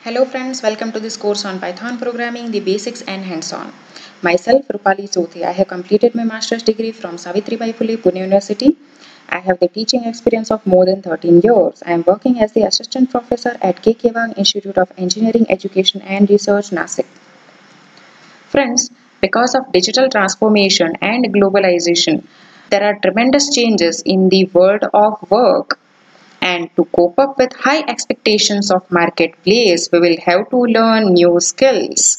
Hello friends, welcome to this course on Python programming, the basics and hands-on. Myself, Rupali Chothi. I have completed my master's degree from Savitribai Phule, Pune University. I have the teaching experience of more than 13 years. I am working as the assistant professor at K. Kewang Institute of Engineering, Education and Research, Nasik. Friends, because of digital transformation and globalization, there are tremendous changes in the world of work. And to cope up with high expectations of marketplace, we will have to learn new skills.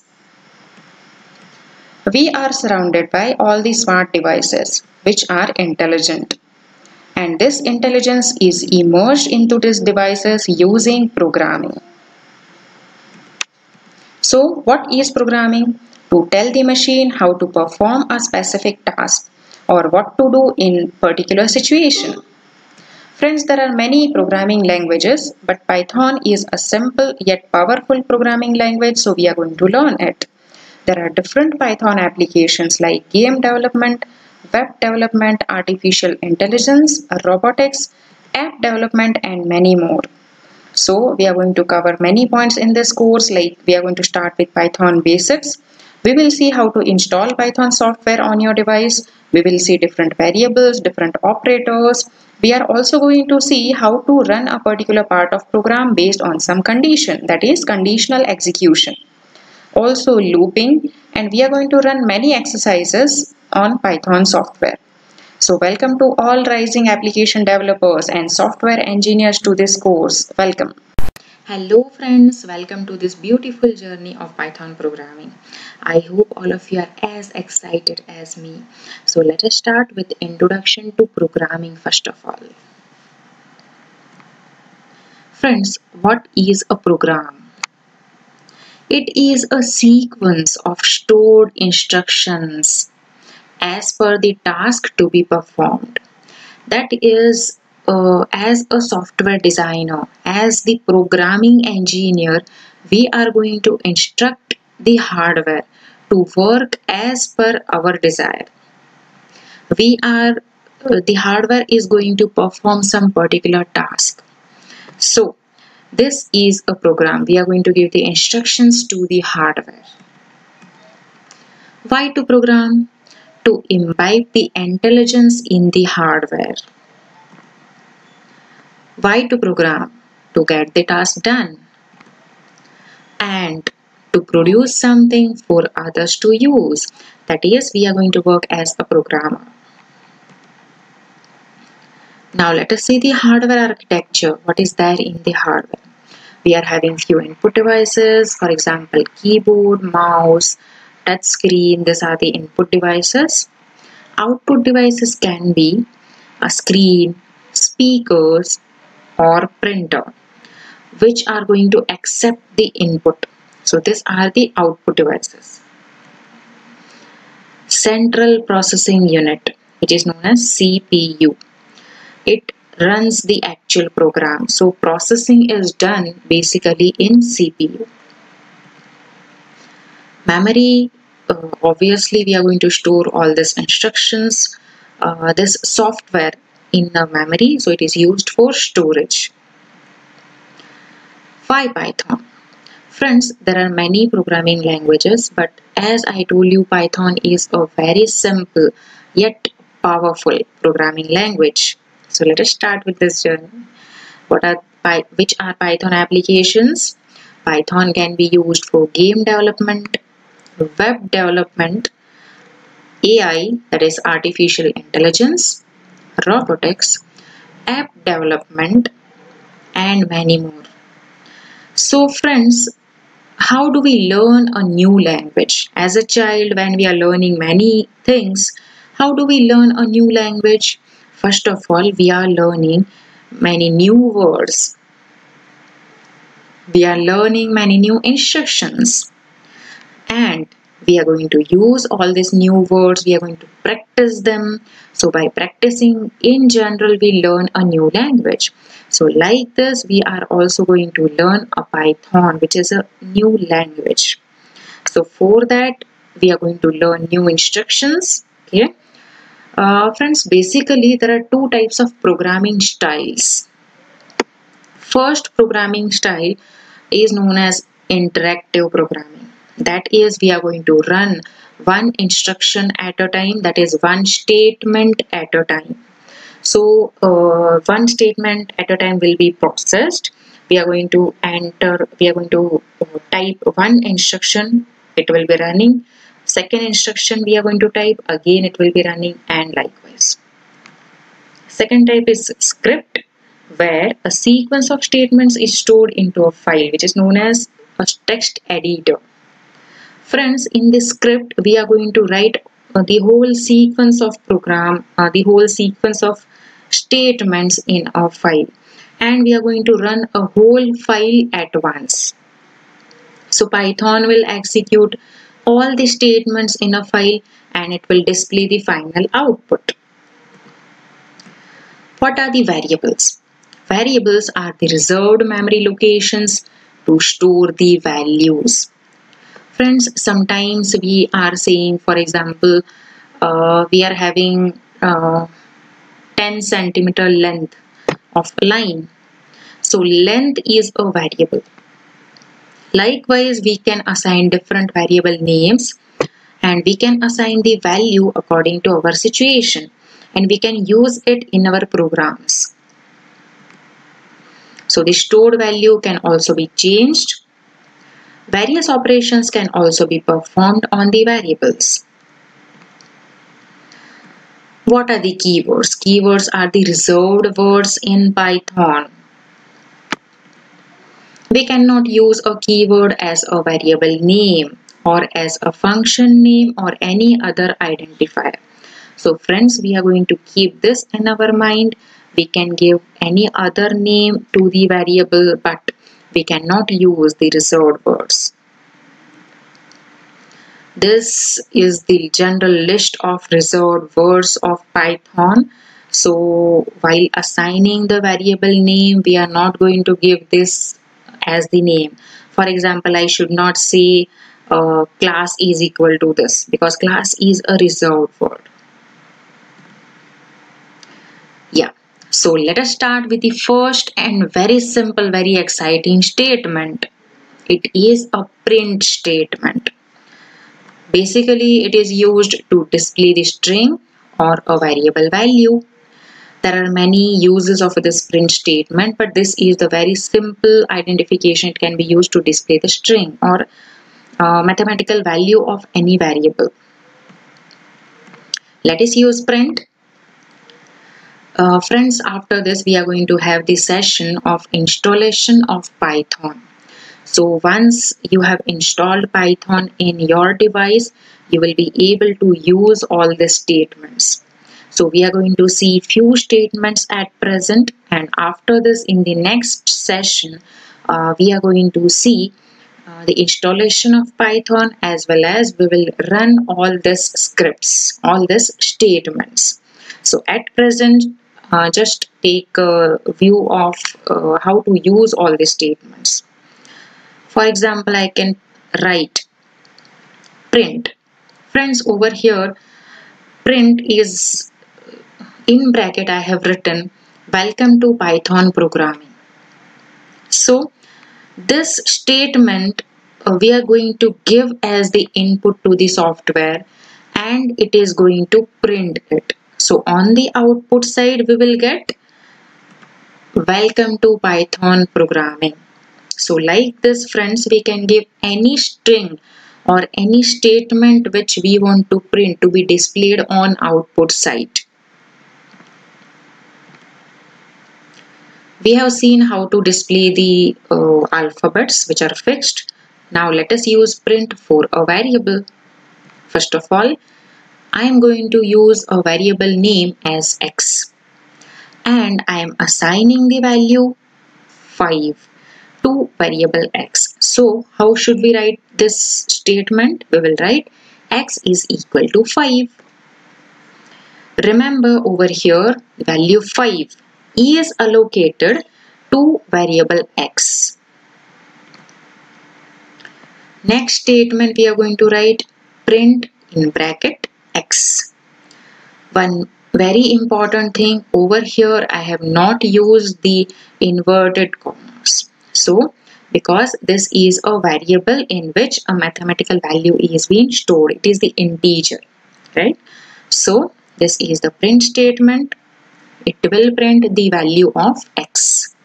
We are surrounded by all the smart devices which are intelligent. And this intelligence is immersed into these devices using programming. So what is programming? To tell the machine how to perform a specific task or what to do in particular situation. Friends, there are many programming languages, but Python is a simple yet powerful programming language, so we are going to learn it. There are different Python applications like game development, web development, artificial intelligence, robotics, app development, and many more. So, we are going to cover many points in this course, like we are going to start with Python basics. We will see how to install Python software on your device. We will see different variables, different operators. We are also going to see how to run a particular part of program based on some condition, that is conditional execution. Also looping, and we are going to run many exercises on Python software. So welcome to all rising application developers and software engineers to this course. Welcome. Hello friends, welcome to this beautiful journey of Python programming. I hope all of you are as excited as me. So let us start with introduction to programming first of all. Friends, what is a program? It is a sequence of stored instructions as per the task to be performed. That is, as a software designer, as the programming engineer, we are going to instruct the hardware to work as per our desire. The hardware is going to perform some particular task. So, this is a program. We are going to give the instructions to the hardware. Why to program? To imbibe the intelligence in the hardware. Why to program? To get the task done and to produce something for others to use. That is, we are going to work as a programmer. Now let us see the hardware architecture. What is there in the hardware? We are having few input devices, for example, keyboard, mouse, touch screen. These are the input devices. Output devices can be a screen, speakers, or printer, which are going to accept the input. So these are the output devices. Central processing unit, which is known as CPU. It runs the actual program. So processing is done basically in CPU. Memory, obviously we are going to store all these instructions, this software in the memory, so it is used for storage. Why Python? Friends, there are many programming languages, but as I told you, Python is a very simple yet powerful programming language. So let us start with this journey. Which are Python applications? Python can be used for game development, web development, AI, that is artificial intelligence, robotics, app development, and many more. So friends, how do we learn a new language? As a child, when we are learning many things, how do we learn a new language? First of all, we are learning many new words. We are learning many new instructions. And we are going to use all these new words. We are going to practice them. So by practicing in general, we learn a new language. So like this, we are also going to learn a Python, which is a new language. So for that, we are going to learn new instructions. Okay. Friends, basically there are two types of programming styles. First programming style is known as interactive programming. That is, we are going to run one instruction at a time, that is one statement at a time. So one statement at a time will be processed. We are going to type one instruction, it will be running. Second instruction we are going to type, again it will be running, and likewise. Second type is script, where a sequence of statements is stored into a file which is known as a text editor. Friends, in this script we are going to write the whole sequence of the whole sequence of statements in a file, and we are going to run a whole file at once. So Python will execute all the statements in a file and it will display the final output. What are the variables? Variables are the reserved memory locations to store the values. Friends, sometimes we are saying, for example, we are having 10 centimeter length of a line. So length is a variable. Likewise, we can assign different variable names and we can assign the value according to our situation, and we can use it in our programs. So the stored value can also be changed. Various operations can also be performed on the variables. What are the keywords? Keywords are the reserved words in Python. We cannot use a keyword as a variable name or as a function name or any other identifier. So friends, we are going to keep this in our mind. We can give any other name to the variable, but we cannot use the reserved words. This is the general list of reserved words of Python. So while assigning the variable name, we are not going to give this as the name. For example, I should not say class is equal to this, because class is a reserved word. Yeah, so let us start with the first and very simple, very exciting statement. It is a print statement. Basically, it is used to display the string or a variable value. There are many uses of this print statement, but this is the very simple identification. It can be used to display the string or mathematical value of any variable. Let us use print. Friends, after this we are going to have the session of installation of Python. So once you have installed Python in your device, you will be able to use all the statements. So we are going to see few statements at present, and after this in the next session we are going to see the installation of Python, as well as we will run all these scripts, all these statements. So at present, just take a view of how to use all these statements. For example, I can write print. Friends, over here, print is in bracket I have written welcome to Python programming. So this statement we are going to give as the input to the software, and it is going to print it. So on the output side we will get welcome to Python programming. So like this, friends, we can give any string or any statement which we want to print to be displayed on output side. We have seen how to display the alphabets which are fixed. Now let us use print for a variable. First of all, I am going to use a variable name as x, and I am assigning the value 5 to variable x. So how should we write this statement? We will write x is equal to 5. Remember, over here value 5 is allocated to variable x. Next statement we are going to write print in bracket x. One very important thing, over here I have not used the inverted commas. So because this is a variable in which a mathematical value is being stored. It is the integer, right? So this is the print statement. It will print the value of x.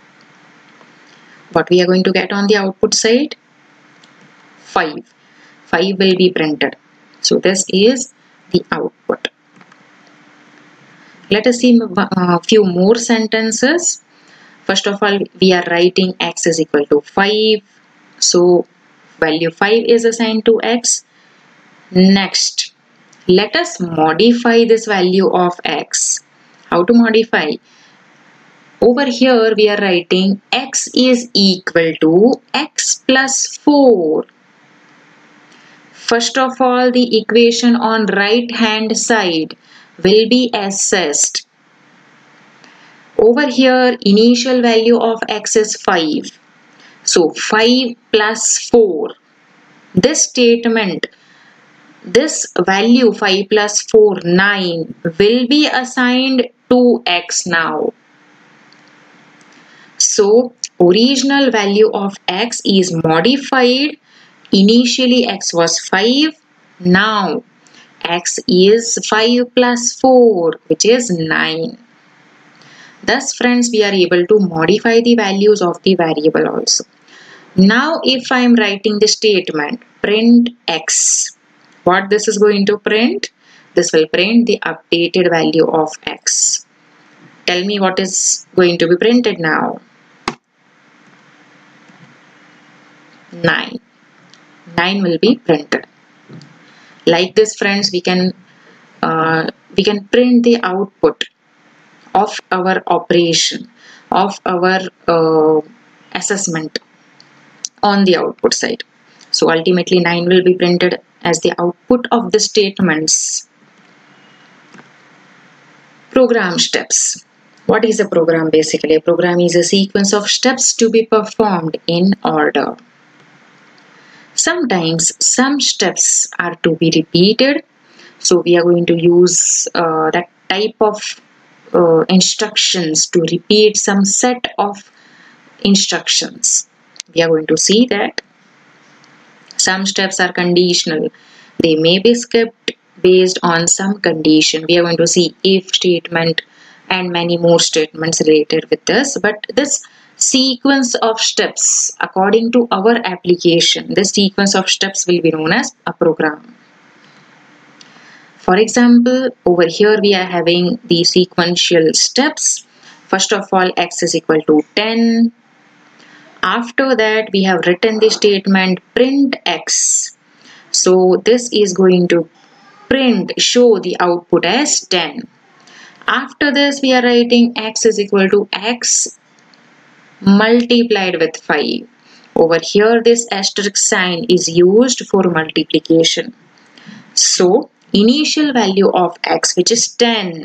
What we are going to get on the output side? 5. 5 will be printed. So this is the output. Let us see a few more sentences. First of all, we are writing x is equal to 5. So value 5 is assigned to x. Next, let us modify this value of x. How to modify? Over here we are writing x is equal to x plus 4. First of all, the equation on right hand side will be assessed. Over here, initial value of x is 5. So 5 plus 4. This statement, this value 5 plus 4, 9, will be assigned to x now. So original value of x is modified. Initially x was 5. Now x is 5 plus 4, which is 9. Thus, friends, we are able to modify the values of the variable also. Now, if I am writing the statement print x, what this is going to print? This will print the updated value of x. Tell me what is going to be printed now. 9. 9 will be printed. Like this, friends, we can print the output of our operation, of our assessment on the output side. So ultimately 9 will be printed as the output of the statements. Program steps. What is a program basically? A program is a sequence of steps to be performed in order. Sometimes some steps are to be repeated. So we are going to use that type of instructions to repeat some set of instructions. We are going to see that some steps are conditional. They may be skipped based on some condition. We are going to see if statement and many more statements related with this. But this sequence of steps, according to our application, this sequence of steps will be known as a program. For example, over here we are having the sequential steps. First of all, x is equal to 10. After that, we have written the statement print x. So this is going to show the output as 10. After this, we are writing x is equal to x multiplied with 5. Over here, this asterisk sign is used for multiplication. So initial value of x, which is 10,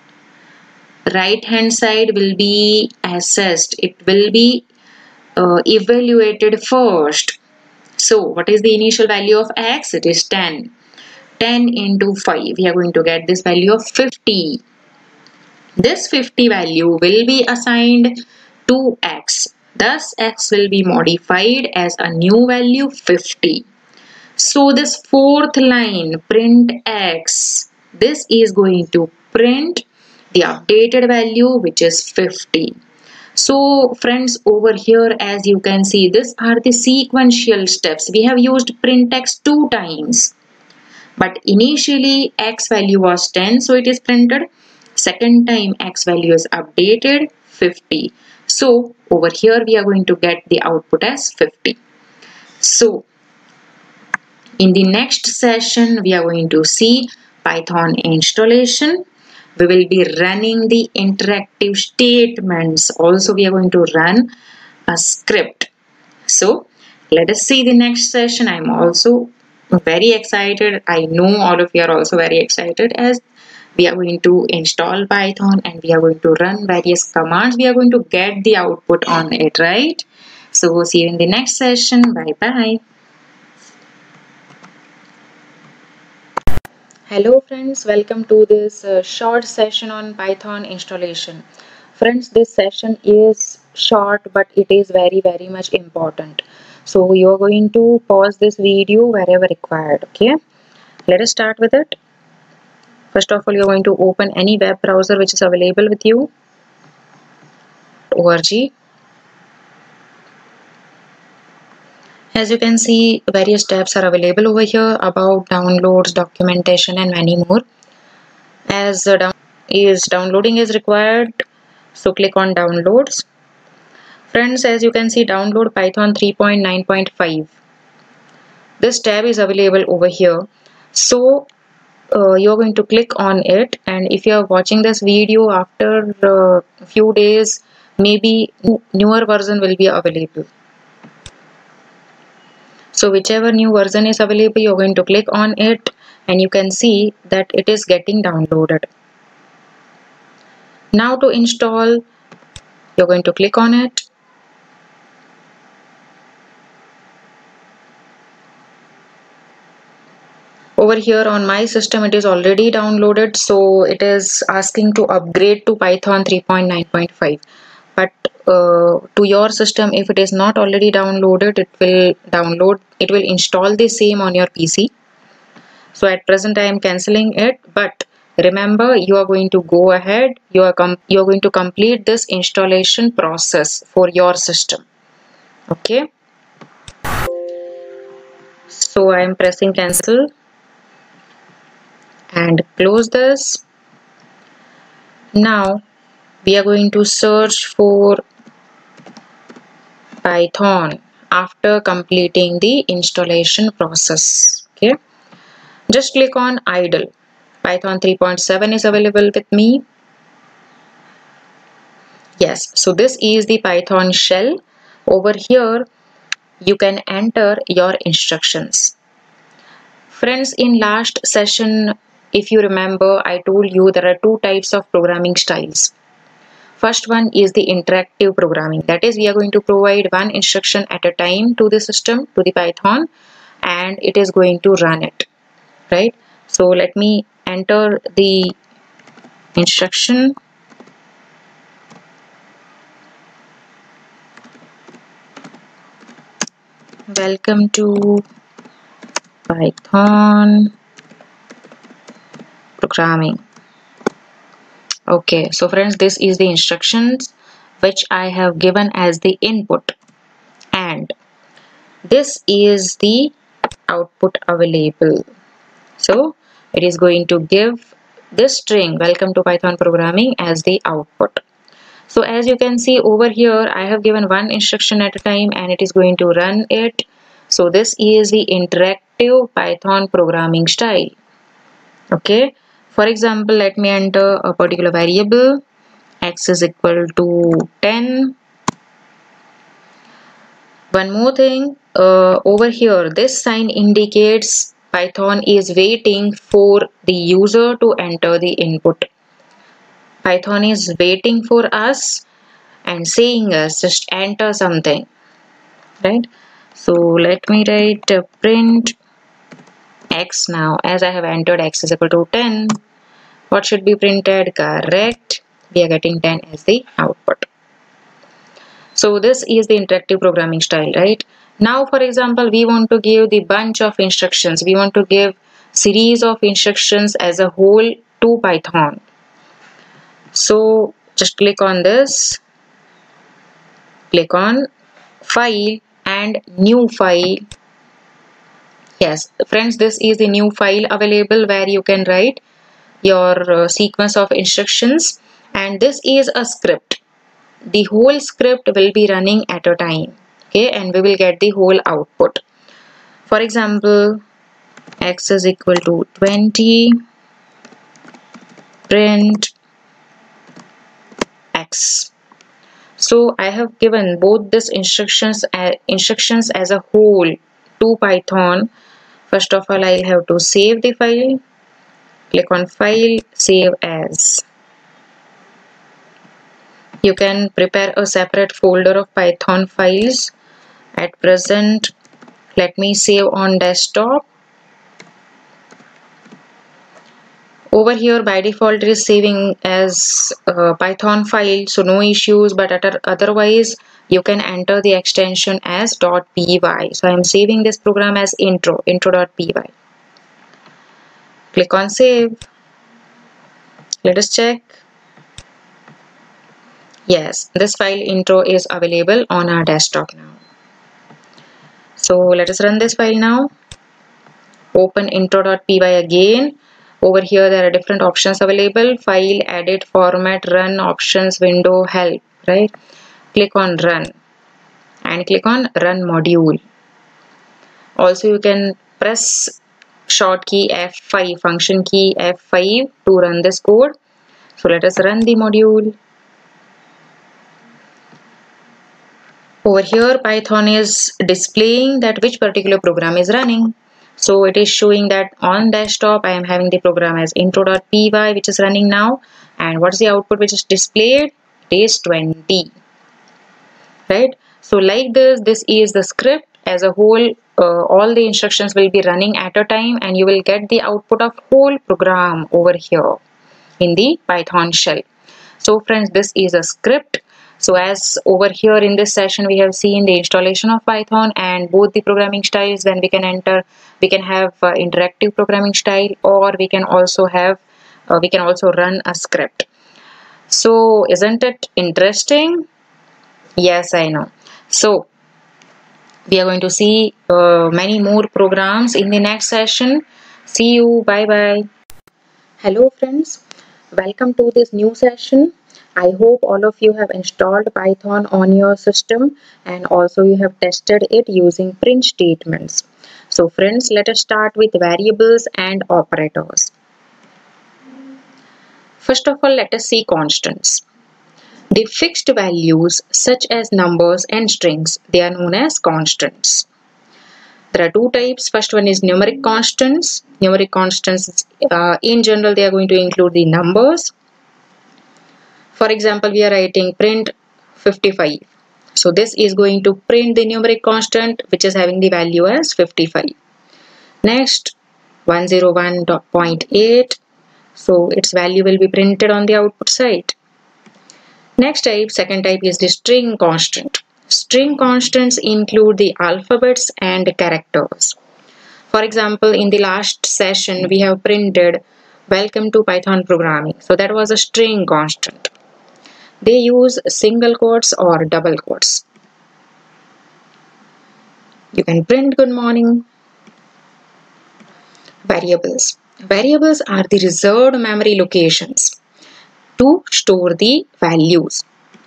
right hand side will be assessed. It will be evaluated first. So what is the initial value of x? It is 10. 10 into 5, we are going to get this value of 50. This 50 value will be assigned to x. Thus x will be modified as a new value 50. So this fourth line, print x, this is going to print the updated value, which is 50. So friends, over here as you can see, these are the sequential steps. We have used print x 2 times. But initially x value was 10, so it is printed. Second time x value is updated 50. So over here we are going to get the output as 50. So in the next session, we are going to see Python installation. We will be running the interactive statements. Also, we are going to run a script. So, let us see the next session. I am also very excited. I know all of you are also very excited as we are going to install Python and we are going to run various commands. We are going to get the output on it, right? So, see you in the next session. Bye-bye. Hello friends, welcome to this short session on Python installation. Friends, this session is short, but it is very much important. So you are going to pause this video wherever required. Okay, let us start with it. First of all, you're going to open any web browser which is available with you. .org. As you can see, various tabs are available over here: about, downloads, documentation, and many more. As downloading is required, so click on downloads. Friends, as you can see, download Python 3.9.5. This tab is available over here. So you're going to click on it, and if you are watching this video after a few days, maybe newer version will be available. So whichever new version is available, you're going to click on it, and you can see that it is getting downloaded. Now to install, you're going to click on it. Over here on my system, it is already downloaded, so it is asking to upgrade to Python 3.9.5. But to your system, if it is not already downloaded, it will install the same on your PC. So at present I am cancelling it, but remember, you are going to go ahead, you are going to complete this installation process for your system. Okay, so I am pressing cancel and close this. Now we are going to search for Python after completing the installation process. Okay, just click on idle. Python 3.7 is available with me. Yes, so this is the Python shell. Over here you can enter your instructions. Friends, in last session, if you remember, I told you there are two types of programming styles. First one is the interactive programming. That is, we are going to provide one instruction at a time to the system, to the Python, and it is going to run it, right? So let me enter the instruction. Welcome to Python programming. Okay, so friends, this is the instructions which I have given as the input, and this is the output available. So it is going to give this string welcome to Python programming as the output. So as you can see over here, I have given one instruction at a time and it is going to run it. So this is the interactive Python programming style. Okay, for example, let me enter a particular variable. X is equal to 10. One more thing, over here this sign indicates Python is waiting for the user to enter the input. Python is waiting for us and saying us just enter something, right? So let me write print x. Now as I have entered x is equal to 10, what should be printed? Correct, we are getting 10 as the output. So this is the interactive programming style, right? Now for example, we want to give the bunch of instructions, we want to give series of instructions as a whole to Python. So just click on this, click on file and new file. Yes friends, this is the new file available where you can write your sequence of instructions, and this is a script. The whole script will be running at a time, okay, and we will get the whole output. For example, x is equal to 20, print x. So I have given both these instructions as a whole to Python. First of all, I have to save the file. Click on file, save as. You can prepare a separate folder of Python files. At present, let me save on desktop. Over here by default it is saving as a Python file, so no issues, but otherwise you can enter the extension as .py. So I am saving this program as intro.py. Click on save. Let us check. Yes, this file intro is available on our desktop now. So let us run this file now. Open intro.py again. Over here there are different options available: file, edit, format, run, options, window, help, right? Click on run and click on run module. Also you can press short key F5, function key F5 to run this code. So let us run the module. Over here Python is displaying that which particular program is running. So it is showing that on desktop I am having the program as intro.py which is running now, and what's the output which is displayed? It is 20, right? So like this is the script as a whole. All the instructions will be running at a time and you will get the output of whole program over here in the Python shell. So friends, this is a script. So as over here in this session we have seen the installation of Python and both the programming styles. Then we can have interactive programming style, or we can also run a script. So isn't it interesting? Yes, I know. So we are going to see many more programs in the next session. See you. Bye bye. Hello friends, welcome to this new session. I hope all of you have installed Python on your system and also you have tested it using print statements. So friends, let us start with variables and operators. First of all, let us see constants. The fixed values such as numbers and strings, they are known as constants. There are two types. First one is numeric constants. Numeric constants, in general, they are going to include the numbers. For example, we are writing print 55. So this is going to print the numeric constant which is having the value as 55. Next, 101.8. So its value will be printed on the output side. Next type, second type, is the string constant. String constants include the alphabets and characters. For example, in the last session we have printed welcome to Python programming. So that was a string constant. They use single quotes or double quotes. You can print good morning. Variables. Variables are the reserved memory locations to store the values.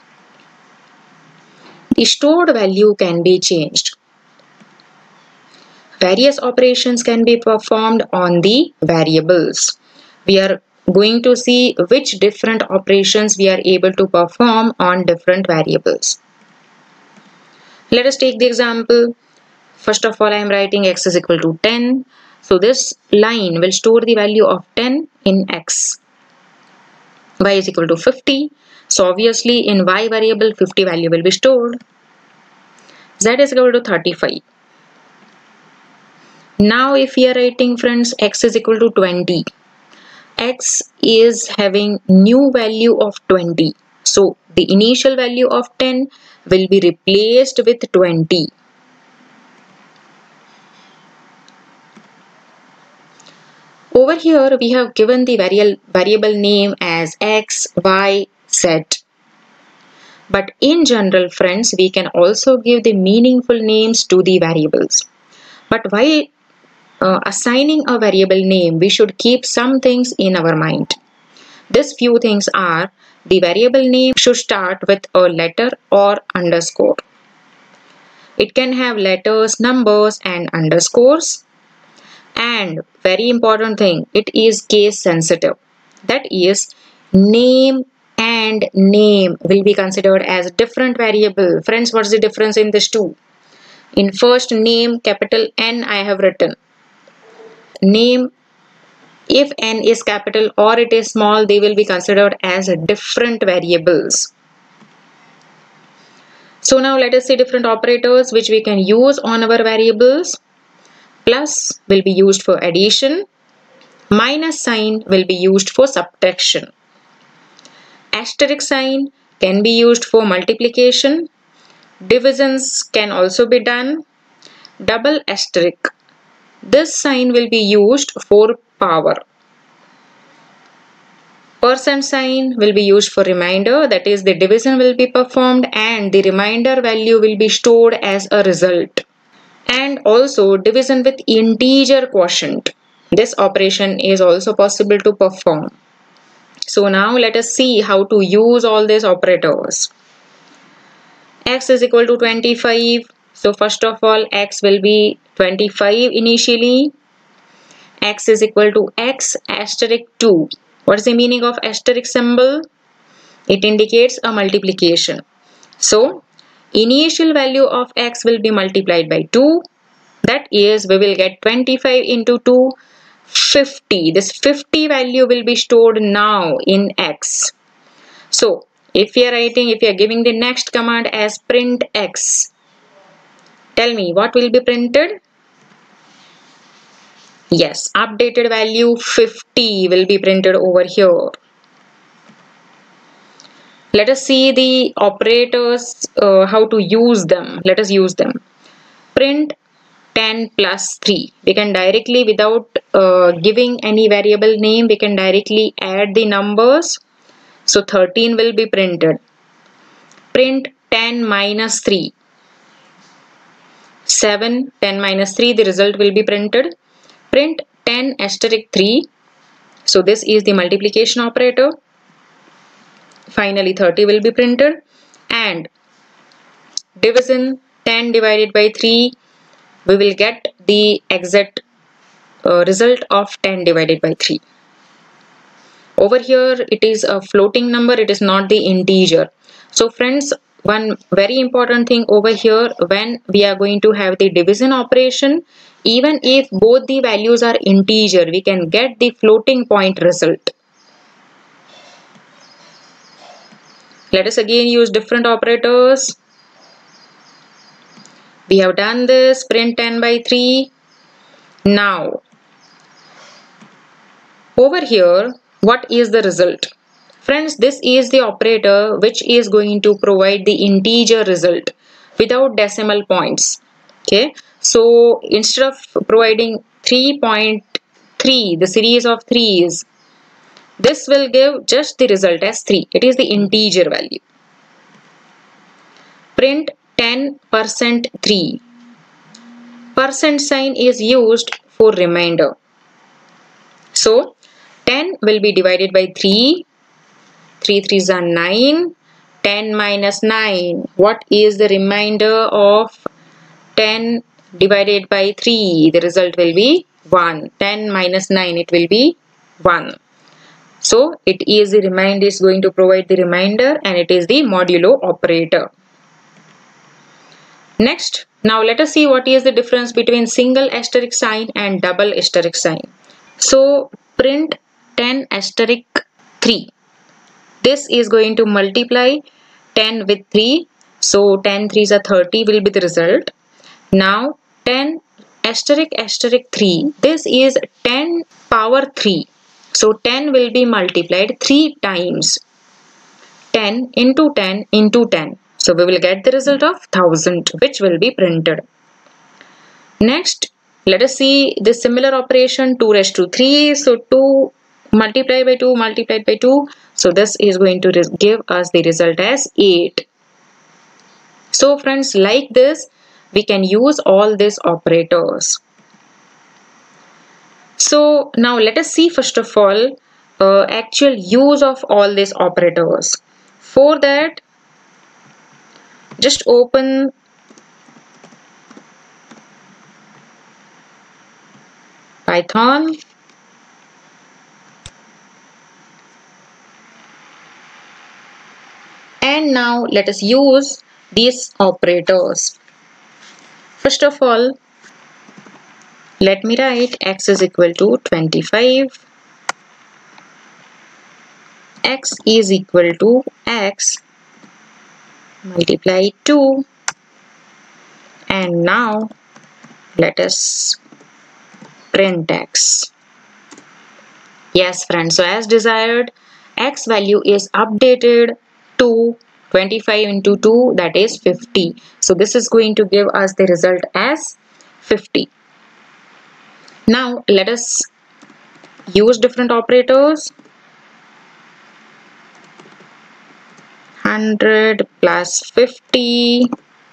The stored value can be changed. Various operations can be performed on the variables. We are going to see which different operations we are able to perform on different variables. Let us take the example. First of all, I am writing x is equal to 10. So this line will store the value of 10 in x. Y is equal to 50. So obviously in y variable 50 value will be stored. Z is equal to 35. Now if we are writing, friends, x is equal to 20. X is having new value of 20. So the initial value of 10 will be replaced with 20. Over here we have given the variable name as x, y, z. But in general, friends, we can also give the meaningful names to the variables. But while assigning a variable name, we should keep some things in our mind. These few things are: the variable name should start with a letter or underscore. It can have letters, numbers and underscores. And very important thing, it is case sensitive. That is, name and name will be considered as different variable. Friends, what's the difference in these two? In first name, capital N I have written. Name, if N is capital or it is small, they will be considered as different variables. So now let us see different operators which we can use on our variables. Plus will be used for addition. Minus sign will be used for subtraction. Asterisk sign can be used for multiplication. Divisions can also be done. Double asterisk. This sign will be used for power. Percent sign will be used for remainder, that is the division will be performed and the remainder value will be stored as a result. And also division with integer quotient. This operation is also possible to perform. So now let us see how to use all these operators. X is equal to 25. So first of all x will be 25 initially. X is equal to x asterisk 2. What is the meaning of asterisk symbol? It indicates a multiplication. So initial value of x will be multiplied by 2. That is, we will get 25 into 2, 50. This 50 value will be stored now in x. So if we are giving the next command as print x, tell me what will be printed? Yes, updated value 50 will be printed over here. Let us see the operators, how to use them. Let us use them. Print 10 plus 3. We can directly, without giving any variable name, we can directly add the numbers. So 13 will be printed. Print 10 minus 3. 7, 10 minus 3, the result will be printed. Print 10 asterisk 3. So this is the multiplication operator. Finally 30 will be printed. And division 10 divided by 3, we will get the exact result of 10 divided by 3. Over here it is a floating number, it is not the integer. So friends, one very important thing over here, when we are going to have the division operation, even if both the values are integer, we can get the floating point result. Let us again use different operators. We have done this, print 10 by 3. Now over here, what is the result? Friends, this is the operator which is going to provide the integer result without decimal points. Okay, so instead of providing 3.3, the series of 3's, this will give just the result as 3. It is the integer value. Print 10% 3. Percent sign is used for remainder. So 10 will be divided by 3. 3 3s are 9. 10 minus 9. What is the remainder of 10 divided by 3? The result will be 1. 10 minus 9, it will be 1. So it is the remainder, is going to provide the remainder, and it is the modulo operator. Next, now let us see what is the difference between single asterisk sign and double asterisk sign. So print 10 asterisk 3. This is going to multiply 10 with 3. So 10 3s are 30 will be the result. Now 10 asterisk asterisk 3. This is 10 power 3. So 10 will be multiplied 3 times. 10 into 10 into 10. So we will get the result of 1000, which will be printed. Next, let us see the similar operation, 2 raised to 3. So 2 multiplied by 2 multiplied by 2. So this is going to give us the result as 8. So friends, like this, we can use all these operators. So now let us see first of all actual use of all these operators. For that, just open Python. And now let us use these operators. First of all, let me write x is equal to 25. X is equal to x multiply 2. And now let us print x. Yes friends, so as desired, x value is updated to 25 into 2, that is 50. So this is going to give us the result as 50. Now let us use different operators. 100 plus 50.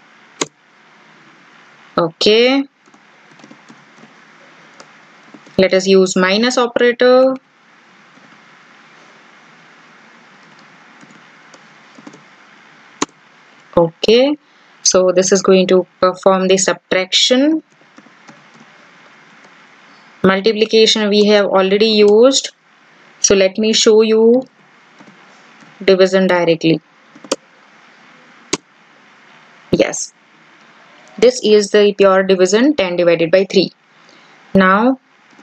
Okay. Let us use minus operator. Okay. So this is going to perform the subtraction. Multiplication we have already used. So let me show you division directly. Yes. This is the pure division, 10 divided by 3. Now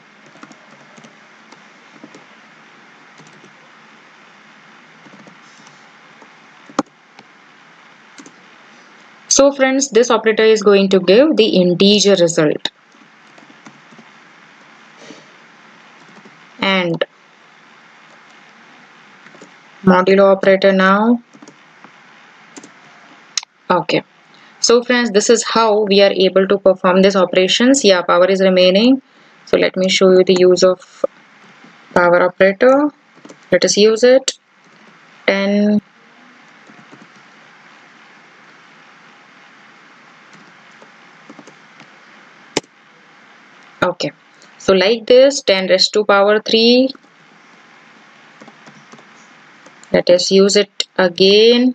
so friends, this operator is going to give the integer result. And modulo operator now. Okay. So friends, this is how we are able to perform these operations. Yeah, power is remaining. So let me show you the use of power operator. Let us use it. 10. Okay. So like this, 10 raised to power 3. Let us use it again.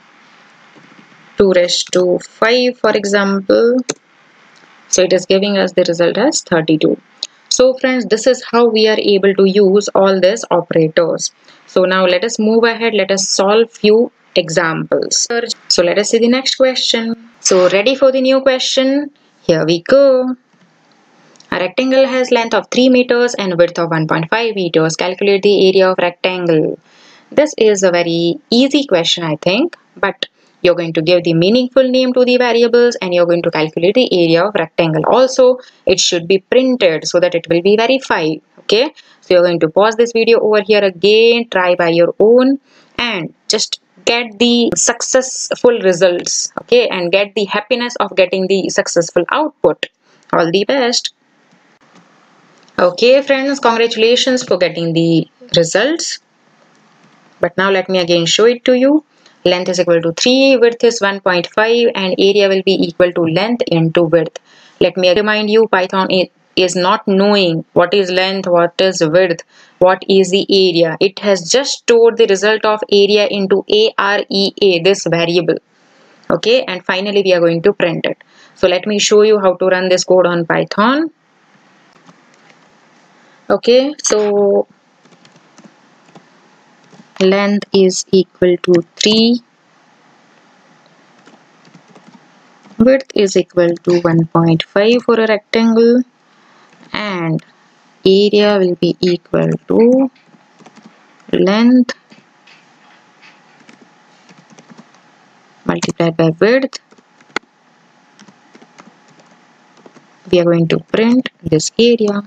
2 raised to 5 for example. So it is giving us the result as 32. So friends, this is how we are able to use all these operators. So now let us move ahead. Let us solve few examples. So let us see the next question. So ready for the new question? Here we go. A rectangle has length of 3 meters and width of 1.5 meters. Calculate the area of rectangle. This is a very easy question, I think, but you're going to give the meaningful name to the variables and you're going to calculate the area of rectangle. Also, it should be printed so that it will be verified. Okay, so you're going to pause this video over here again, try by your own and just get the successful results. Okay, and get the happiness of getting the successful output. All the best. Okay friends, congratulations for getting the results. But now let me again show it to you. Length is equal to 3, width is 1.5 and area will be equal to length into width. Let me remind you, Python is not knowing what is length, what is width, what is the area. It has just stored the result of area into area, this variable. Okay, and finally we are going to print it. So let me show you how to run this code on Python. Okay, so length is equal to 3, width is equal to 1.5 for a rectangle and area will be equal to length multiplied by width. We are going to print this area.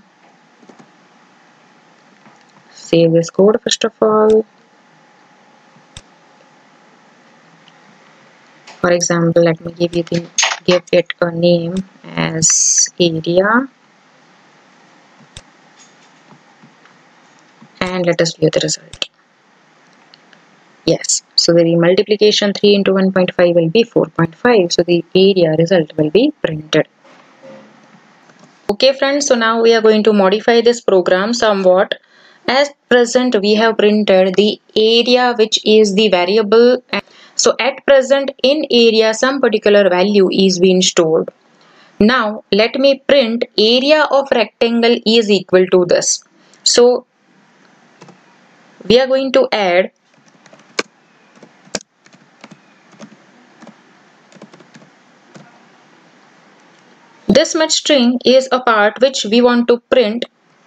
Save this code first of all. For example, let me give it a name as area and let us view the result. Yes, so the multiplication 3 into 1.5 will be 4.5. So the area result will be printed. Okay friends, so now we are going to modify this program somewhat. At present we have printed the area which is the variable. So at present in area some particular value is being stored. Now let me print area of rectangle is equal to this. So we are going to add this much string is a part which we want to print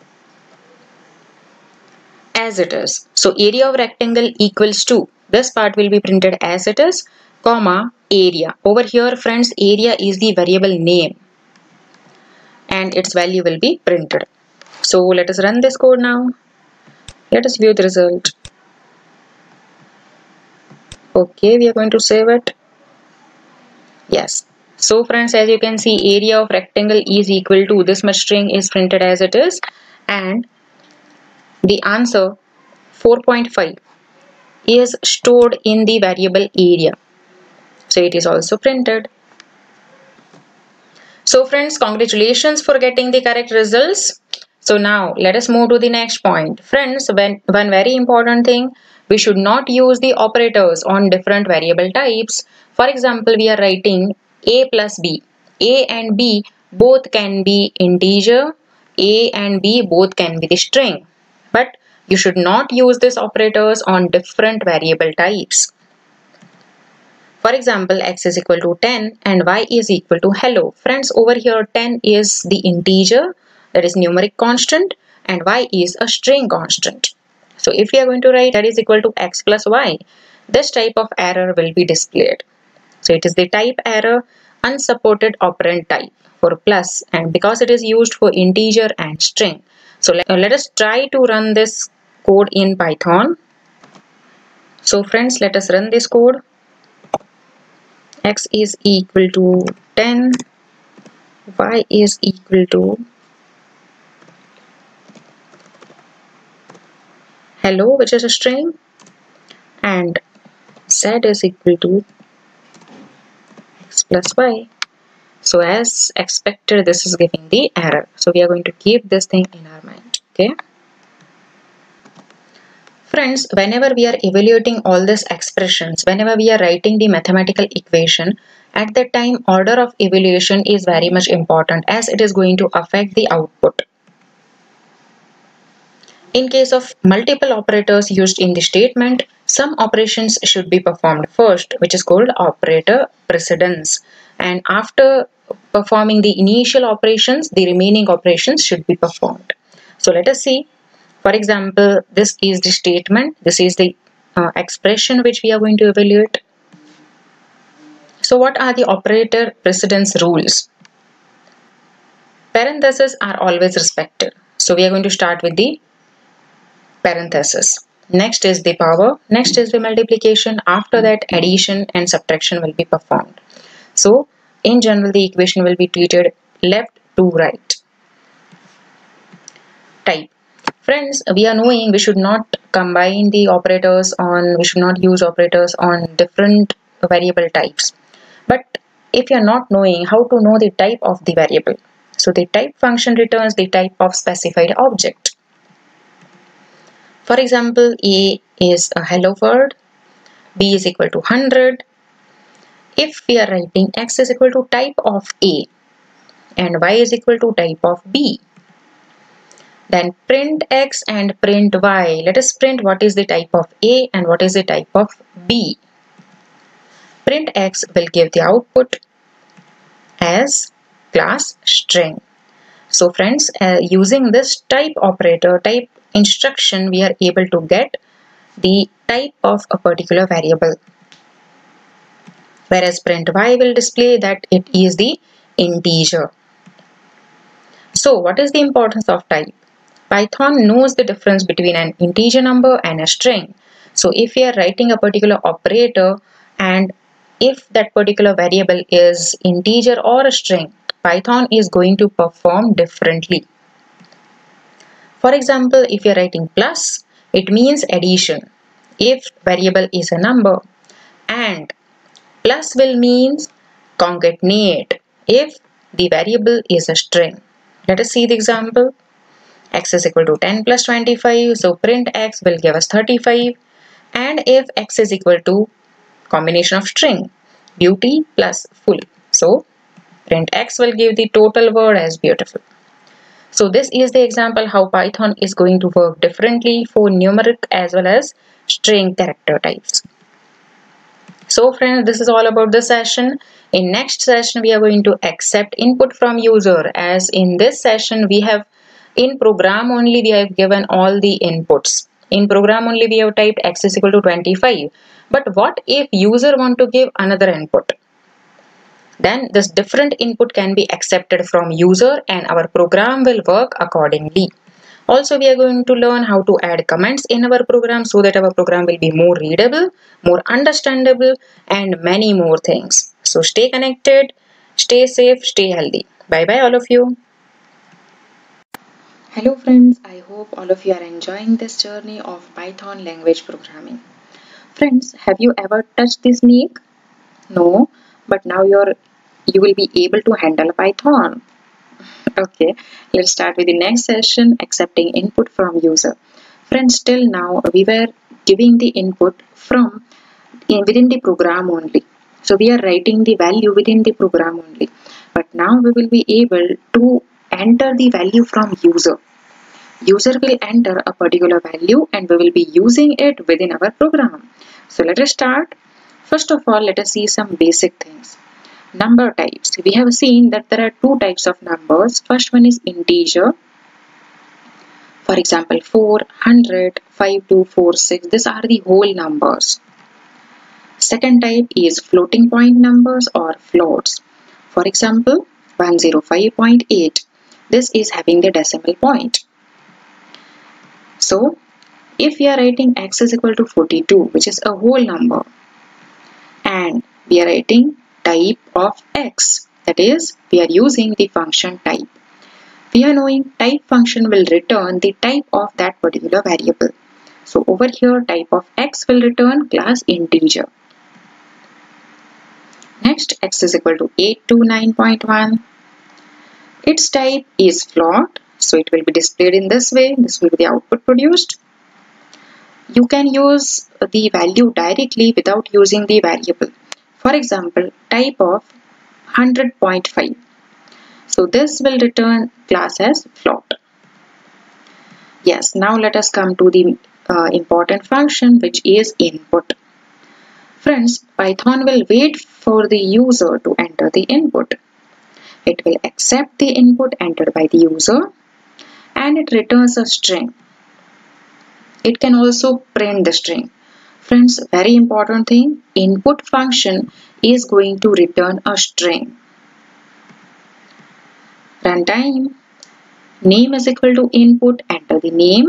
as it is. So area of rectangle equals to, this part will be printed as it is, comma area. Over here friends, area is the variable name and its value will be printed. So let us run this code now. Let us view the result. Okay, we are going to save it. Yes. So friends, as you can see, area of rectangle is equal to this much string is printed as it is, and the answer 4.5 is stored in the variable area. So it is also printed. So friends, congratulations for getting the correct results. So now let us move to the next point. Friends, one very important thing, we should not use the operators on different variable types. For example, we are writing a plus b. A and b both can be integer. A and b both can be the string. But you should not use these operators on different variable types. For example, x is equal to 10 and y is equal to hello. Friends, over here 10 is the integer, that is numeric constant, and y is a string constant. So if we are going to write that is equal to x plus y, this type of error will be displayed. So it is the type error, unsupported operand type for plus, and because it is used for integer and string. So let us try to run this code in Python. So friends, let us run this code. X is equal to 10, y is equal to hello, which is a string, and z is equal to x plus y. So as expected, this is giving the error. So we are going to keep this thing in our mind. Okay. Friends, whenever we are evaluating all these expressions, whenever we are writing the mathematical equation, at that time order of evaluation is very much important as it is going to affect the output. In case of multiple operators used in the statement, some operations should be performed first, which is called operator precedence. And after performing the initial operations, the remaining operations should be performed. So let us see. For example, this is the statement. This is the expression which we are going to evaluate. So what are the operator precedence rules? Parentheses are always respected. So we are going to start with the parenthesis. Next is the power. Next is the multiplication. After that, addition and subtraction will be performed. So in general, the equation will be treated left to right. Type. Friends, we are knowing we should not combine the operators on, we should not use operators on different variable types. But if you are not knowing how to know the type of the variable, so the type function returns the type of specified object. For example, A is a hello word, B is equal to 100. If we are writing x is equal to type of A and y is equal to type of B, then print x and print y. Let us print what is the type of A and what is the type of B. Print x will give the output as class string. So friends, using this type operator, type instruction, we are able to get the type of a particular variable. Whereas print y will display that it is the integer. So what is the importance of type? Python knows the difference between an integer number and a string. So if we are writing a particular operator and if that particular variable is integer or a string, Python is going to perform differently. For example, if you are writing plus, it means addition if variable is a number, and plus will means concatenate if the variable is a string. Let us see the example. X is equal to 10 plus 25, so print x will give us 35, and if x is equal to combination of string beauty plus full, so print x will give the total word as beautiful. So this is the example how Python is going to work differently for numeric as well as string character types. So friends, this is all about this session. In next session, we are going to accept input from user, as in this session we have in program only we have given all the inputs. In program only we have typed x is equal to 25. But what if user want to give another input? Then this different input can be accepted from user and our program will work accordingly. Also, we are going to learn how to add comments in our program so that our program will be more readable, more understandable, and many more things. So stay connected, stay safe, stay healthy. Bye bye all of you. Hello friends, I hope all of you are enjoying this journey of Python language programming. Friends, have you ever touched the snake? No, but now you will be able to handle Python. Okay, let's start with the next session, accepting input from user. Friends, till now we were giving the input from within the program only. So we are writing the value within the program only. But now we will be able to enter the value from user. User will enter a particular value and we will be using it within our program. So let us start. First of all, let us see some basic things. Number types. We have seen that there are two types of numbers. First one is integer. For example, 400, 5246. These are the whole numbers. Second type is floating point numbers or floats. For example, 105.8. This is having the decimal point. So, if we are writing x is equal to 42, which is a whole number, and we are writing type of x, that is, we are using the function type. We are knowing type function will return the type of that particular variable. So, over here, type of x will return class integer. Next, x is equal to 829.1. Its type is float, so it will be displayed in this way. This will be the output produced. You can use the value directly without using the variable. For example, type of 100.5. So this will return class as float. Yes, now let us come to the important function, which is input. Friends, Python will wait for the user to enter the input. It will accept the input entered by the user and it returns a string. It can also print the string. Friends, very important thing, input function is going to return a string. Runtime, name is equal to input, enter the name.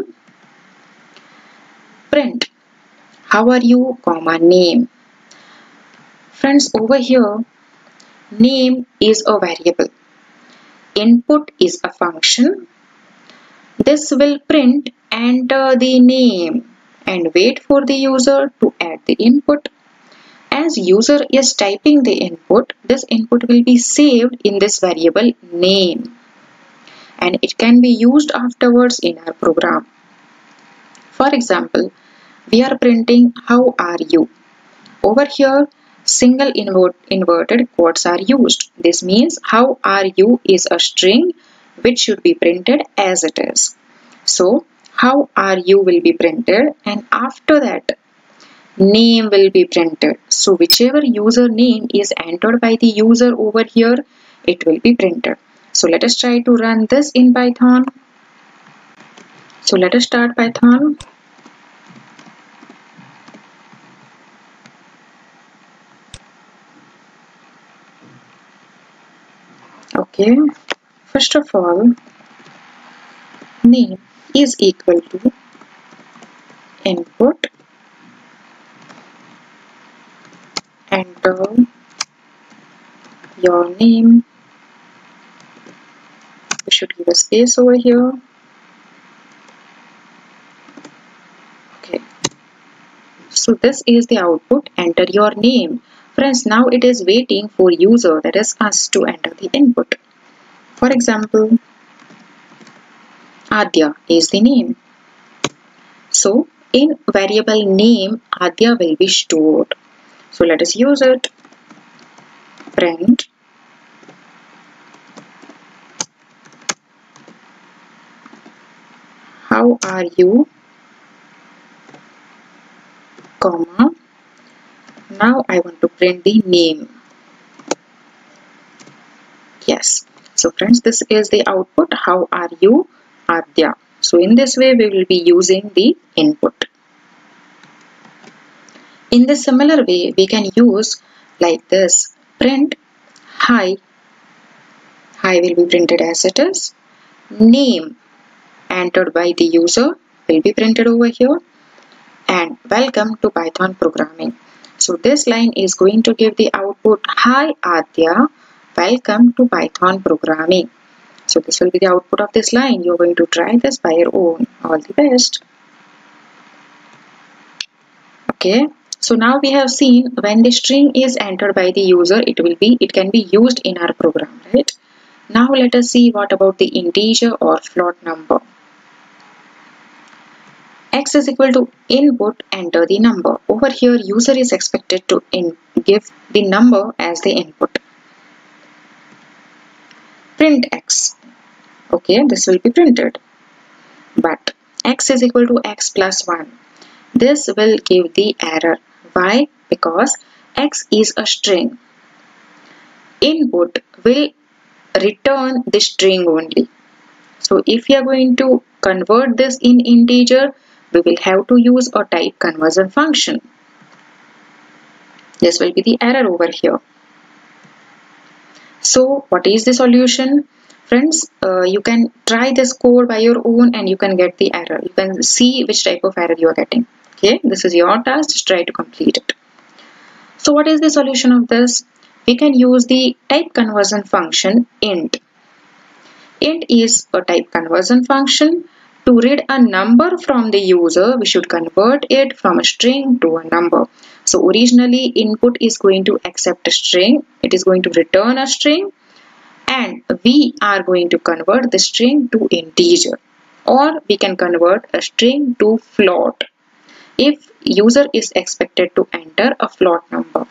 Print, how are you, comma, name. Friends, over here, name is a variable. Input is a function. This will print, enter the name and wait for the user to add the input. As user is typing the input, this input will be saved in this variable name and it can be used afterwards in our program. For example, we are printing how are you. Over here, single inverted quotes are used. This means how are you is a string which should be printed as it is. So, how are you will be printed and after that name will be printed. So, whichever username is entered by the user over here, it will be printed. So, let us try to run this in Python. So, let us start Python. Okay, first of all, name is equal to input, enter your name. We should give a space over here. Okay, so this is the output, enter your name. Friends, now it is waiting for user, that is us, to enter the input. For example, Adya is the name. So in variable name, Adya will be stored. So let us use it. Print how are you, comma. Now I want to print the name. Yes. So friends, this is the output. How are you, Adya? So in this way, we will be using the input. In the similar way, we can use like this. Print hi. Hi will be printed as it is. Name. entered by the user will be printed over here, and welcome to Python programming. So this line is going to give the output, hi Adya, welcome to Python programming. So this will be the output of this line. You're going to try this by your own. All the best. Okay. So now we have seen when the string is entered by the user, it can be used in our program, right? Now let us see what about the integer or float number. X is equal to input, enter the number. Over here, user is expected to give the number as the input. Print X. Okay, this will be printed. But X is equal to X plus 1. This will give the error. Why? Because X is a string. Input will return the string only. So if we are going to convert this in integer, we will have to use a type conversion function. This will be the error over here. So what is the solution? Friends, you can try this code by your own and you can get the error. You can see which type of error you are getting. Okay, this is your task. Just try to complete it. So what is the solution of this? We can use the type conversion function int. Int is a type conversion function. To read a number from the user, we should convert it from a string to a number. So originally input is going to accept a string. It is going to return a string, and we are going to convert the string to integer, or we can convert a string to float if user is expected to enter a float number.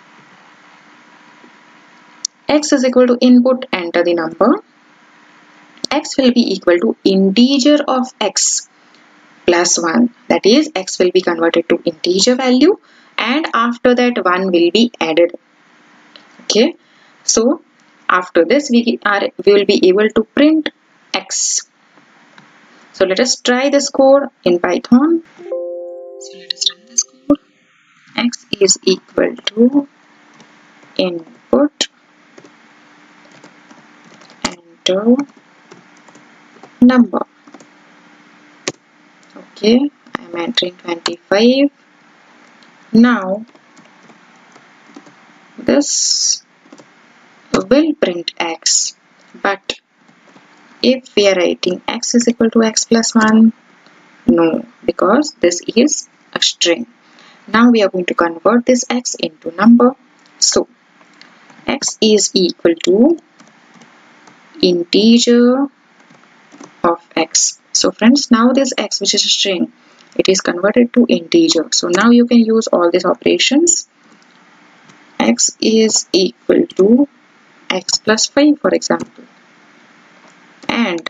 X is equal to input, enter the number. X will be equal to integer of X plus 1. That is, X will be converted to integer value, and after that 1 will be added. Okay. So after this we will be able to print X. So let us try this code in Python. So let us run this code. X is equal to input, enter number. Okay, I am entering 25. Now this will print X, but if we are writing X is equal to X plus 1, no, because this is a string. Now we are going to convert this X into number. So X is equal to integer of X. So friends, now this X, which is a string, it is converted to integer. So now you can use all these operations. X is equal to X plus 5, for example, and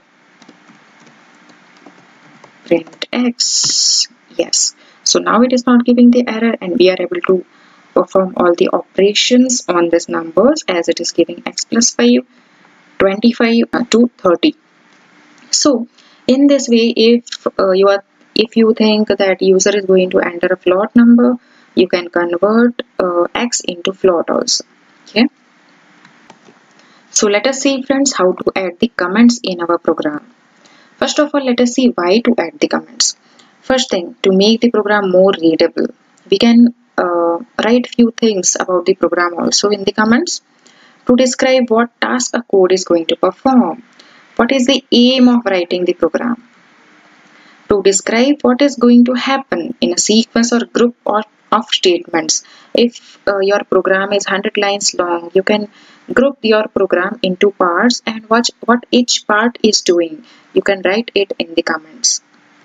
print X. Yes. So now it is not giving the error, and we are able to perform all the operations on these numbers as it is giving X plus 5, 25 to 30. So in this way, if you think that user is going to enter a float number, you can convert X into float also. Okay. So let us see, friends, how to add the comments in our program. First of all, let us see why to add the comments. First thing, to make the program more readable, we can write few things about the program also in the comments. To describe what task a code is going to perform. What is the aim of writing the program? To describe what is going to happen in a sequence or group of statements. If your program is 100 lines long, you can group your program into parts and watch what each part is doing. You can write it in the comments.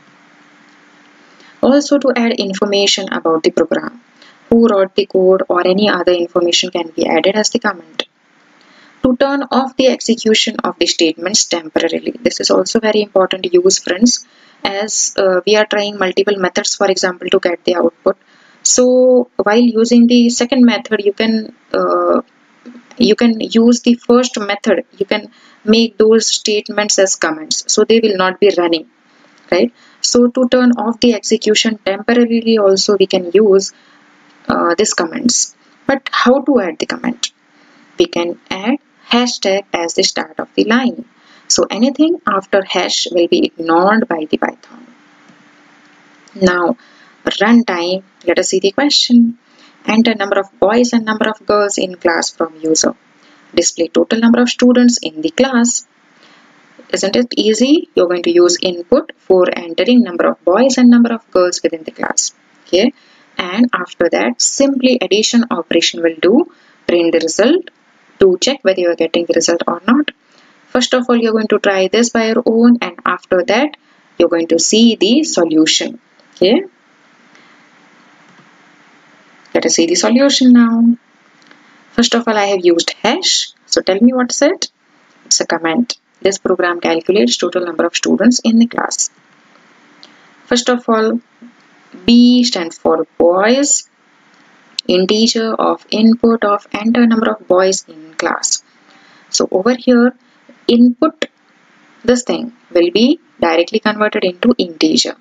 Also, to add information about the program. Who wrote the code or any other information can be added as the comment. To turn off the execution of the statements temporarily. This is also very important to use, friends, as we are trying multiple methods, for example, to get the output. So while using the second method, you can use the first method. You can make those statements as comments, so they will not be running, right? So to turn off the execution temporarily also we can use these comments. But how to add the comment? We can add hashtag as the start of the line. So anything after hash will be ignored by the Python. Now runtime, let us see the question. Enter number of boys and number of girls in class from user. Display total number of students in the class. Isn't it easy? You're going to use input for entering number of boys and number of girls within the class. Okay, and after that simply addition operation will do, print the result to check whether you are getting the result or not. First of all, you're going to try this by your own, and after that you're going to see the solution. Okay, let us see the solution now. First of all, I have used hash. So tell me what's it? It's a comment. This program calculates total number of students in the class. First of all, B stands for boys, integer of input of enter number of boys in class. So over here, input, this thing will be directly converted into integer.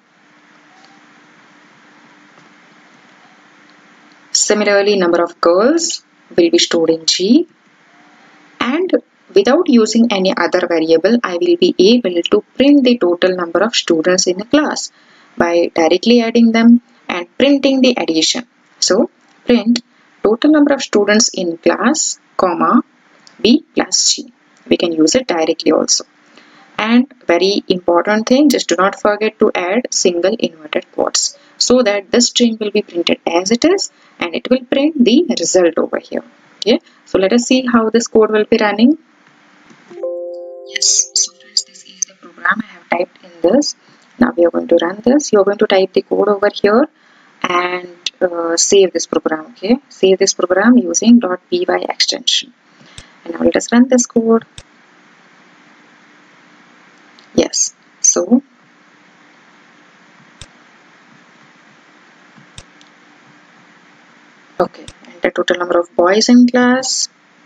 Similarly, number of girls will be stored in G, and without using any other variable, I will be able to print the total number of students in a class by directly adding them and printing the addition. So print total number of students in class, comma, B plus G. We can use it directly also. And very important thing, just do not forget to add single inverted quotes so that the string will be printed as it is and it will print the result over here. Okay, so let us see how this code will be running. Yes, so friends, this is the program I have typed in this. Now we are going to run this. You are going to type the code over here and save this program. Okay, save this program using .py extension. And now let us run this code. Yes, so okay, enter total number of boys in class.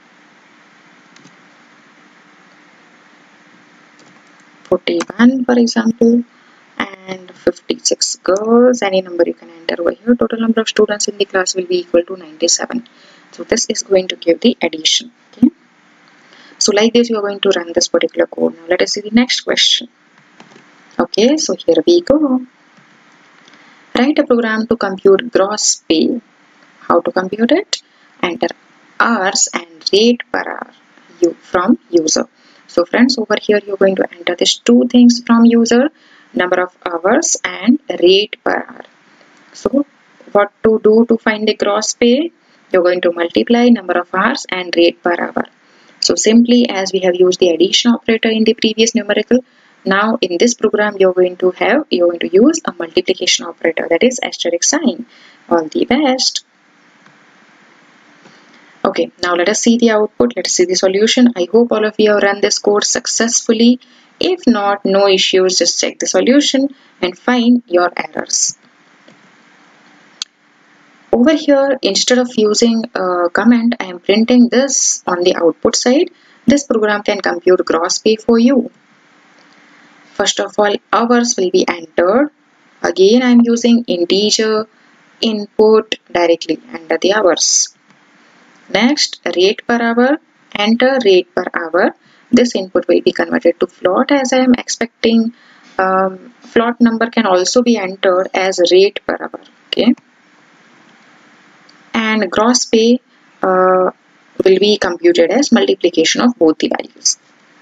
(41) for example, and 56 girls. Any number you can enter over here. Total number of students in the class will be equal to 97. So this is going to give the addition. Okay, so like this you are going to run this particular code. Now let us see the next question. Okay, so here we go. Write a program to compute gross pay. How to compute it? Enter hours and rate per hour from user. So friends, over here you're going to enter these two things from user, number of hours and rate per hour. So what to do to find the gross pay? You're going to multiply number of hours and rate per hour. So simply, as we have used the addition operator in the previous numerical, now in this program you're going to use a multiplication operator, that is asterisk sign. All the best. Okay, now let us see the output. Let us see the solution. I hope all of you have run this code successfully. If not, no issues, just check the solution and find your errors. Over here, instead of using a comment, I am printing this on the output side. This program can compute gross pay for you. First of all, hours will be entered. Again, I am using integer input directly under the hours. Next, rate per hour, enter rate per hour. This input will be converted to float as I am expecting. Float number can also be entered as rate per hour. Okay, and gross pay will be computed as multiplication of both the values.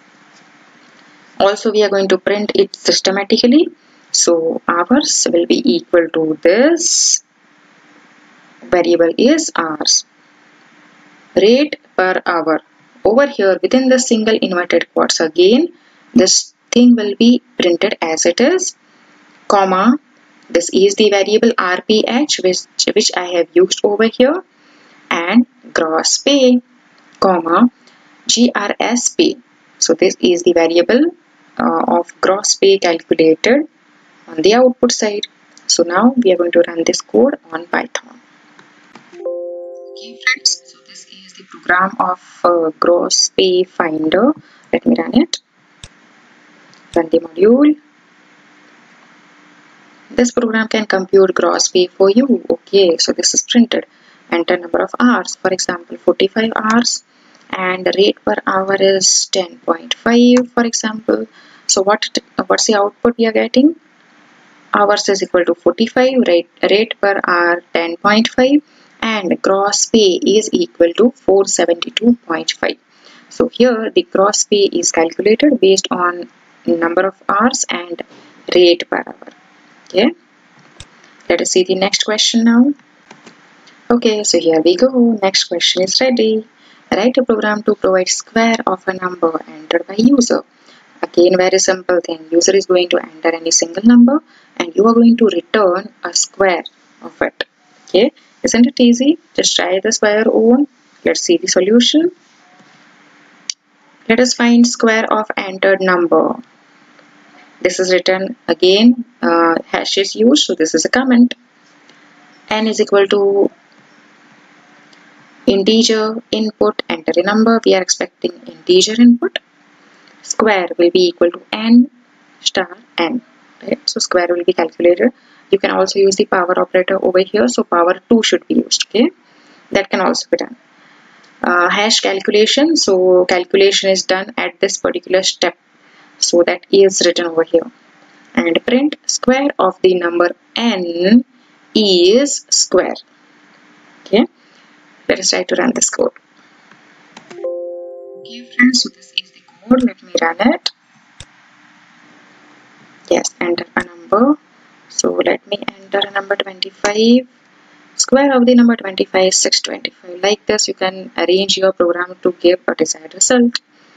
Also, we are going to print it systematically. So hours will be equal to this variable is hours. Rate per hour. Over here within the single inverted quotes, again this thing will be printed as it is, comma, this is the variable rph which I have used over here, and gross pay, comma, GRSP. So this is the variable of gross pay calculated on the output side. So now we are going to run this code on Python. Okay friends, so this is the program of gross pay finder. Let me run it. Run the module. This program can compute gross pay for you. Okay, so this is printed. Enter number of hours. For example, 45 hours. and the rate per hour is 10.5 for example. So what's the output we are getting? Hours is equal to 45, rate per hour 10.5, and gross pay is equal to 472.5. So here the gross pay is calculated based on number of hours and rate per hour. Okay, let us see the next question now. Okay, so here we go. Next question is ready. Write a program to provide square of a number entered by user. Again, very simple thing. User is going to enter any single number and you are going to return a square of it. Okay, isn't it easy? Just try this by your own. Let's see the solution. Let us find square of entered number. This is written again, hash is used, so this is a comment. N is equal to integer input, enter a number. We are expecting integer input. Square will be equal to n star n, right? So square will be calculated. You can also use the power operator over here, so power 2 should be used. Okay, that can also be done. Hash calculation, so calculation is done at this particular step, so that is written over here. And print square of the number n is square. Okay, let us try to run this code. Okay friends, so this is the code. Let me run it. Yes, enter a number. So let me enter a number 25. Square of the number 25 is 625. Like this, you can arrange your program to give a desired result.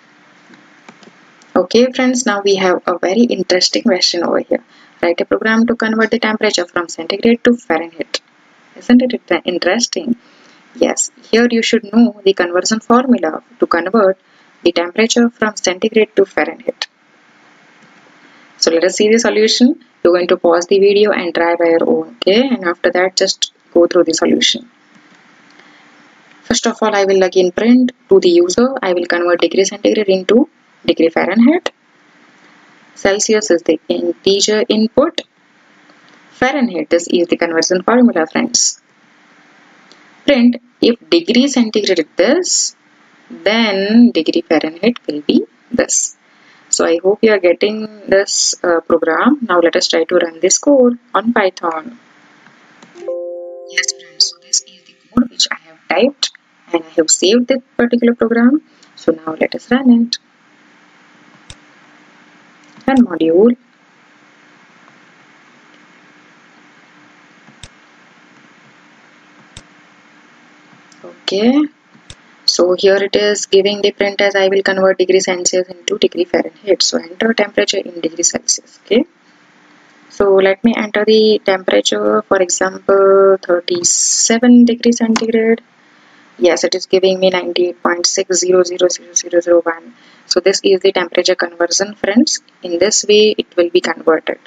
Okay friends, now we have a very interesting question over here. Write a program to convert the temperature from centigrade to Fahrenheit. Isn't it interesting? Yes, here you should know the conversion formula to convert the temperature from centigrade to Fahrenheit. So let us see the solution. You're going to pause the video and try by your own. Okay, and after that just go through the solution. First of all, I will again print to the user. I will convert degree centigrade into degree Fahrenheit. Celsius is the integer input. Fahrenheit, this is the conversion formula, friends. Print if degree centigrade is this, then degree Fahrenheit will be this. So I hope you are getting this program. Now let us try to run this code on Python. Yes friends, so this is the code which I have typed and I have saved this particular program. So now let us run it. Run module. Okay, so here it is giving the print as I will convert degree Celsius into degree Fahrenheit. So enter temperature in degree Celsius. Okay, so let me enter the temperature, for example 37 degrees centigrade. Yes, it is giving me 98.6000001. So this is the temperature conversion, friends. In this way it will be converted.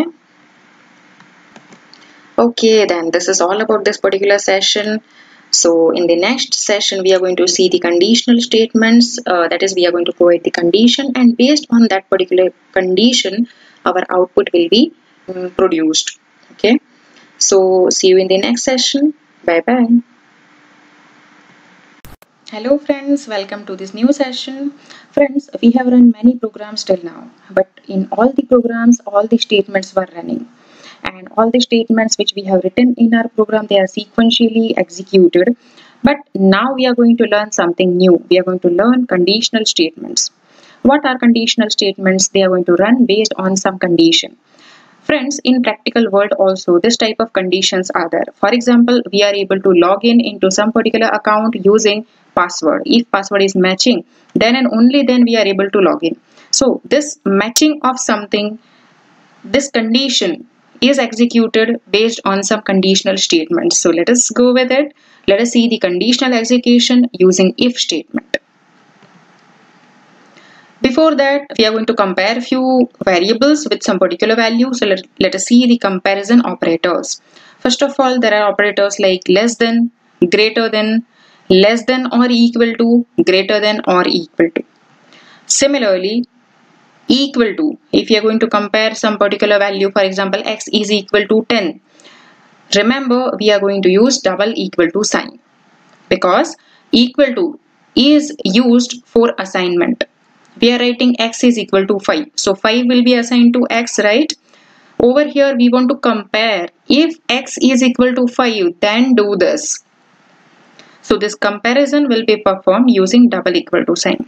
Okay, then this is all about this particular session. So in the next session we are going to see the conditional statements, that is we are going to provide the condition, and based on that particular condition our output will be produced. Okay, so see you in the next session. Bye bye. Hello friends, welcome to this new session. Friends, we have run many programs till now, but in all the programs all the statements were running, and all the statements which we have written in our program, they are sequentially executed. But now we are going to learn something new. We are going to learn conditional statements. What are conditional statements? They are going to run based on some condition. Friends, in practical world also this type of conditions are there. For example, we are able to log in into some particular account using password. If password is matching, then and only then we are able to log in. So this matching of something, this condition is executed based on some conditional statements. So let us go with it. Let us see the conditional execution using if statement. Before that, we are going to compare few variables with some particular value. So let us see the comparison operators. First of all, there are operators like less than, greater than, less than or equal to, greater than or equal to. Similarly, equal to, if you are going to compare some particular value, for example x is equal to 10, remember we are going to use double equal to sign, because equal to is used for assignment. We are writing x is equal to 5. So 5 will be assigned to x, right? Over here we want to compare. If x is equal to 5, then do this. So this comparison will be performed using double equal to sign.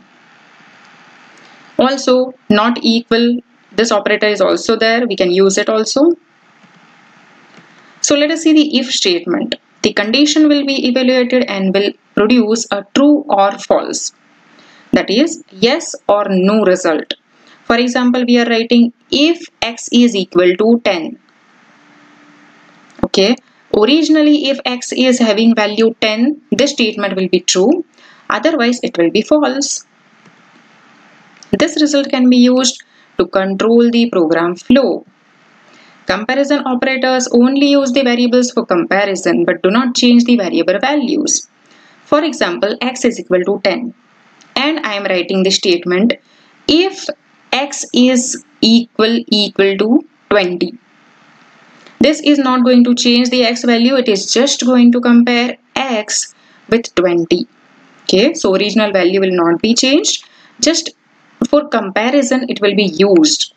Also, not equal, this operator is also there. We can use it also. So let us see the if statement. The condition will be evaluated and will produce a true or false. That is yes or no result. For example, we are writing if x is equal to 10. Okay. Originally, if x is having value 10, this statement will be true. Otherwise, it will be false. This result can be used to control the program flow. Comparison operators only use the variables for comparison but do not change the variable values. For example, x is equal to 10 and I am writing the statement if x is equal to 20. This is not going to change the x value, it is just going to compare x with 20. Okay, so original value will not be changed, just for comparison it will be used.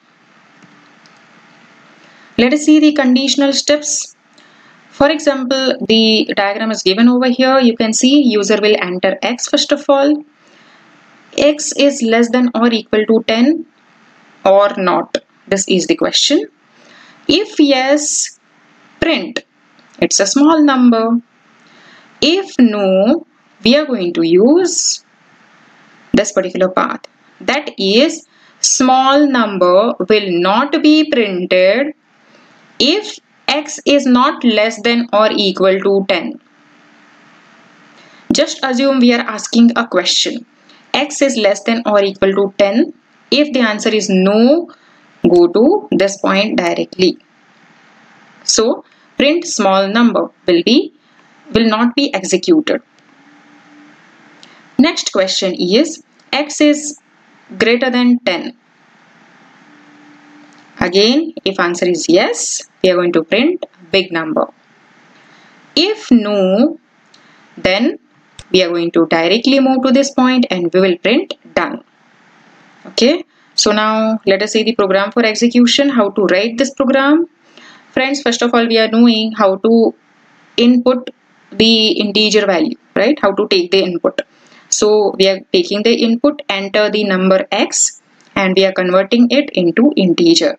Let us see the conditional steps. For example, the diagram is given over here. You can see user will enter x first of all. X is less than or equal to 10 or not. This is the question. If yes, print. It's a small number. If no, we are going to use this particular path. That is, small number will not be printed if x is not less than or equal to 10. Just assume we are asking a question. X is less than or equal to 10. If the answer is no, go to this point directly. So print small number will not be executed. Next question is x is greater than 10. Again, if answer is yes, we are going to print big number. If no, then we are going to directly move to this point and we will print done. Okay, so now let us see the program for execution, how to write this program. Friends, first of all, we are knowing how to input the integer value, right? How to take the input. So we are taking the input, enter the number x, and we are converting it into integer.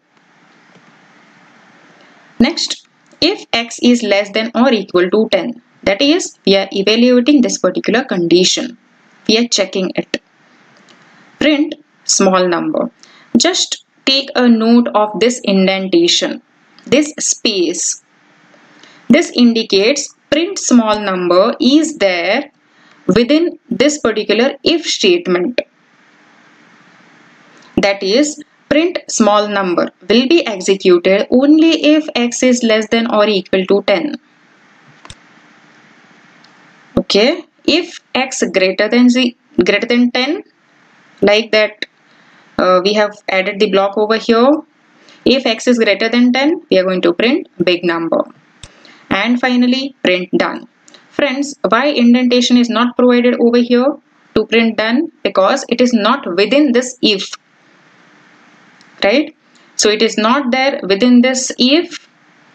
Next, if x is less than or equal to 10, that is, we are evaluating this particular condition. We are checking it. Print small number. Just take a note of this indentation, this space. This indicates print small number is there within this particular if statement. That is, print small number will be executed only if x is less than or equal to 10. Okay, if x greater than 10, like that, we have added the block over here. If x is greater than 10, we are going to print big number. And finally, print done. Friends, why indentation is not provided over here to print done? Because it is not within this if. Right? So it is not there within this if.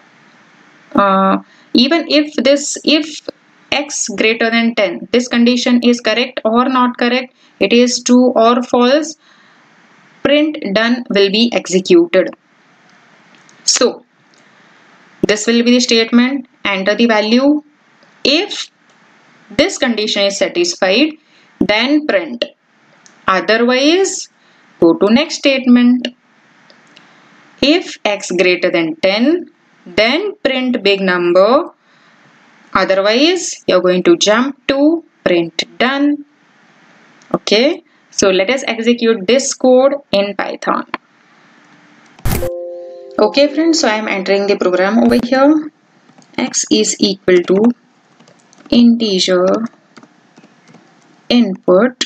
Even if x greater than 10, this condition is correct or not correct, it is true or false, print done will be executed. So this will be the statement, enter the value. If this condition is satisfied, then print. Otherwise, go to next statement. If x greater than 10, then print big number. Otherwise, you're going to jump to print done. Okay, so let us execute this code in Python. Okay friends, so I am entering the program over here. X is equal to integer input,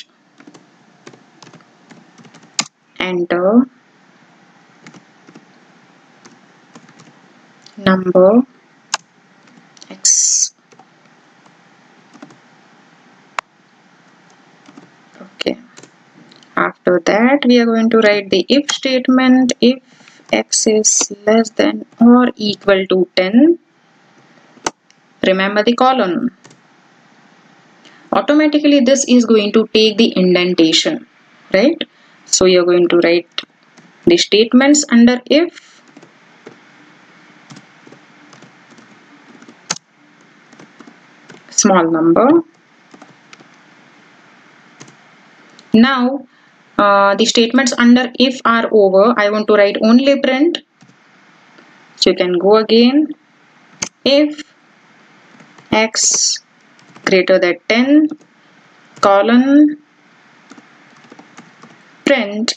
enter number x. that, we are going to write the if statement. If x is less than or equal to 10, remember the column. Automatically this is going to take the indentation, right? So you're going to write the statements under if. Small number. Now the statements under if are over. I want to write only print. So you can go again. If x greater than 10, colon, print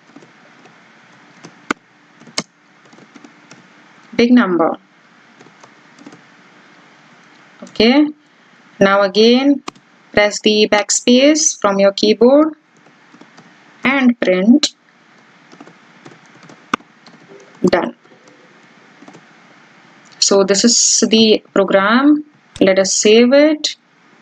big number. Okay. Now again press the backspace from your keyboard and print. Done. So this is the program. Let us save it.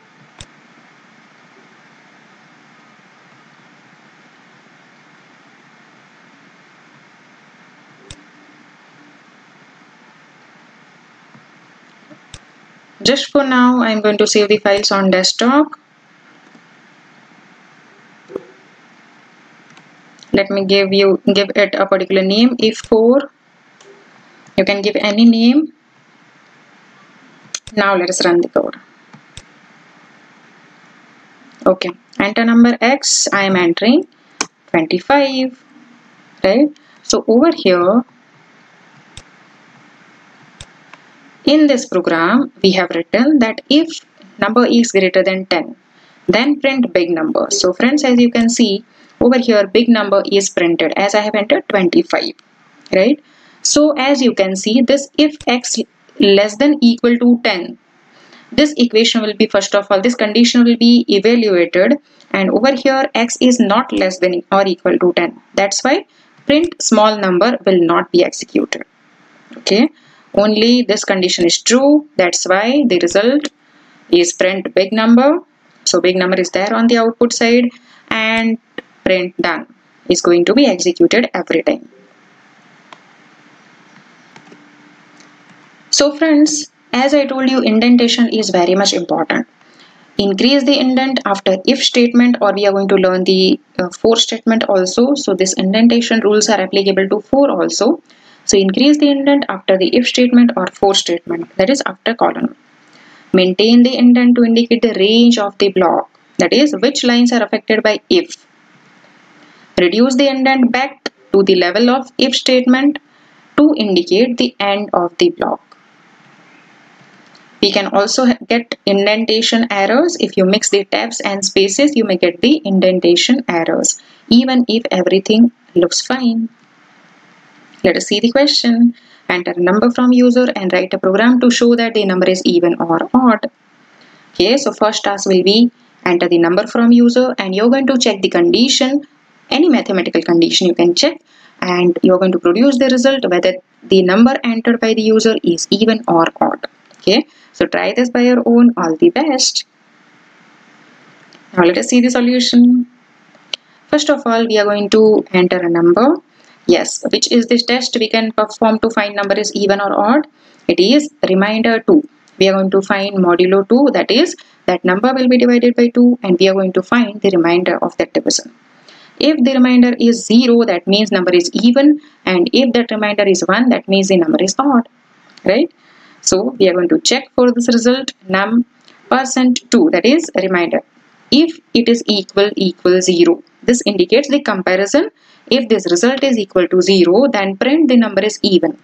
Just for now, I'm going to save the files on desktop. Let me give it a particular name. If4. You can give any name. Now let us run the code. Okay. Enter number x. I am entering 25. Right. So over here, in this program, we have written that if number is greater than 10, then print big number. So friends, as you can see over here, big number is printed as I have entered 25, right? So as you can see, this if x less than equal to 10, this equation will be, first of all, this condition will be evaluated, and over here x is not less than or equal to 10. That's why print small number will not be executed. Okay, only this condition is true. That's why the result is print big number. So big number is there on the output side, and print done is going to be executed every time. So friends, as I told you, indentation is very much important. Increase the indent after if statement, or we are going to learn the for statement also. So this indentation rules are applicable to for also. So increase the indent after the if statement or for statement, that is after column. Maintain the indent to indicate the range of the block, that is which lines are affected by if. Reduce the indent back to the level of if statement to indicate the end of the block. We can also get indentation errors. If you mix the tabs and spaces, you may get the indentation errors, even if everything looks fine. Let us see the question. Enter a number from user and write a program to show that the number is even or odd. Okay, so first task will be enter the number from user, and you're going to check the condition, any mathematical condition you can check, and you're going to produce the result whether the number entered by the user is even or odd. Okay, so try this by your own. All the best. Now let us see the solution. First of all, we are going to enter a number. Yes, which is this test we can perform to find number is even or odd? It is remainder 2. We are going to find modulo 2, that is that number will be divided by 2, and we are going to find the remainder of that division. If the remainder is 0, that means number is even, and if that remainder is 1, that means the number is odd, right? So we are going to check for this result num %2, that is remainder. If it is equal 0, this indicates the comparison. If this result is equal to 0, then print the number is even.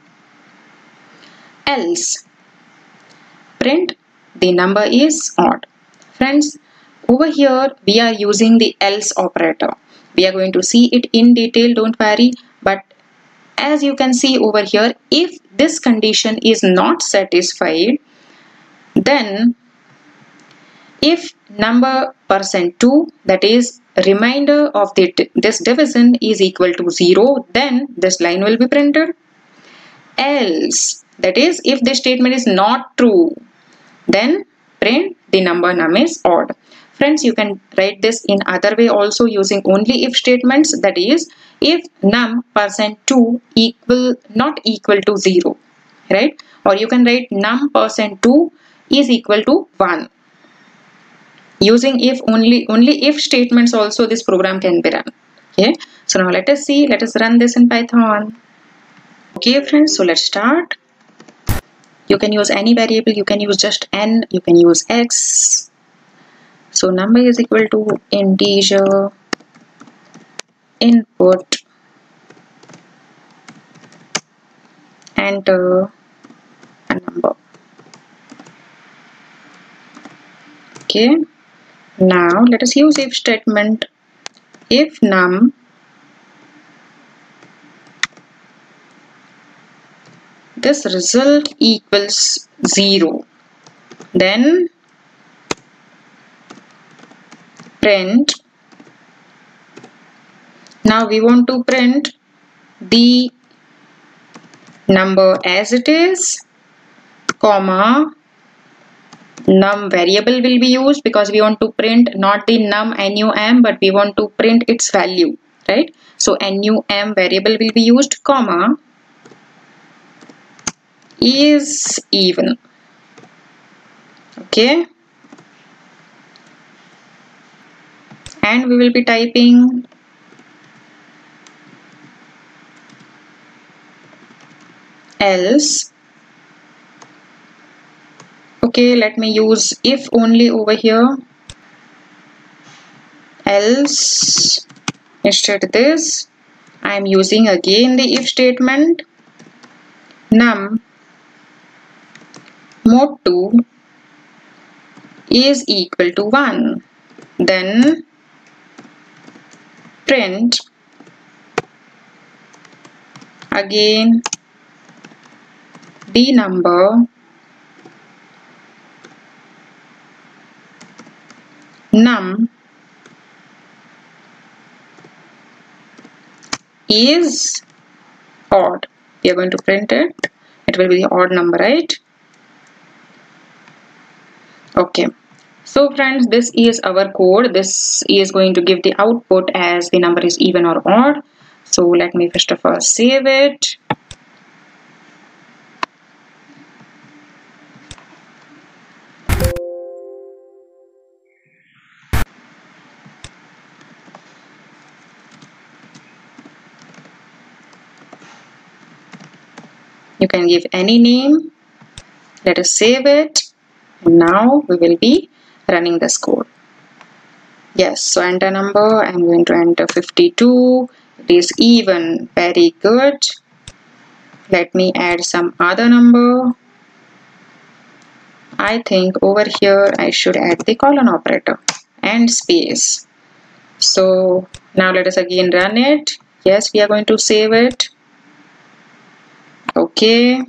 Else, print the number is odd. Friends, over here we are using the else operator. We are going to see it in detail, don't worry. But as you can see over here, if this condition is not satisfied, then if number %2, that is remainder of this division, is equal to 0, then this line will be printed. Else, that is if this statement is not true, then print the number num is odd. Friends, you can write this in other way also using only if statements, that is if num %2 not equal to 0, right? Or you can write num %2 is equal to 1. Using if only if statements also this program can be run. Okay, so now let us run this in Python. Okay friends, so let's start. You can use any variable, you can use just n, you can use x. So number is equal to integer input, enter a number. Okay, now let us use if statement. If num this result equals 0, then print. Now we want to print the number as it is, comma, num variable will be used because we want to print not the num num, but we want to print its value, right? So num variable will be used, comma, is even. Okay, and we will be typing else. Okay, let me use if only over here. Else, instead this I am using again the if statement. Num mod 2 is equal to 1. Then print again the number num is odd. We are going to print it. It will be the odd number, right? Okay. So friends, this is our code. This is going to give the output as the number is even or odd. So let me first of all save it. You can give any name. Let us save it. Now we will be running this code. Yes, so enter number. I'm going to enter 52. It is even. Very good. Let me add some other number. I think over here I should add the colon operator and space. So now let us again run it. Yes, we are going to save it. Okay.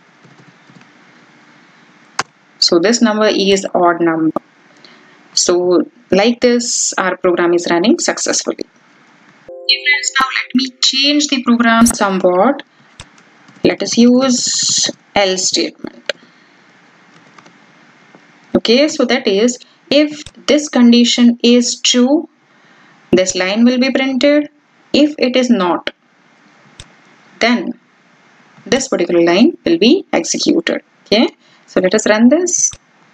So this number is odd number. So like this, our program is running successfully. Okay friends, now let me change the program somewhat. Let us use else statement. Okay, so that is if this condition is true, this line will be printed. If it is not, then this particular line will be executed. Okay, so let us run this.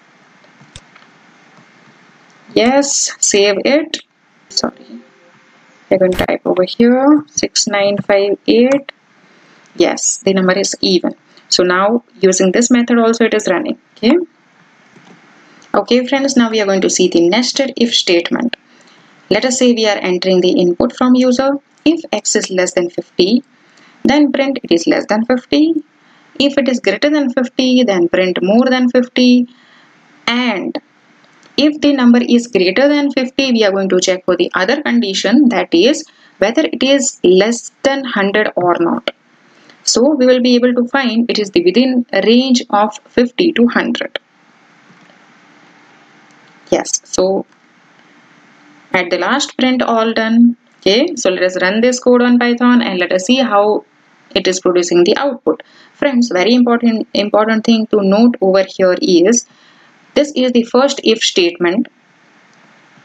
Yes, save it. Sorry, we're going to type over here 6958. Yes, the number is even. So now using this method also it is running. Okay. Okay friends, now we are going to see the nested if statement. Let us say we are entering the input from user. If x is less than 50, then print it is less than 50. If it is greater than 50, then print more than 50. And if the number is greater than 50, we are going to check for the other condition, that is whether it is less than 100 or not. So we will be able to find it is within a range of 50 to 100. Yes, so at the last print all done. Okay, so let us run this code on Python and let us see how it is producing the output. Friends, very important thing to note over here is this is the first if statement.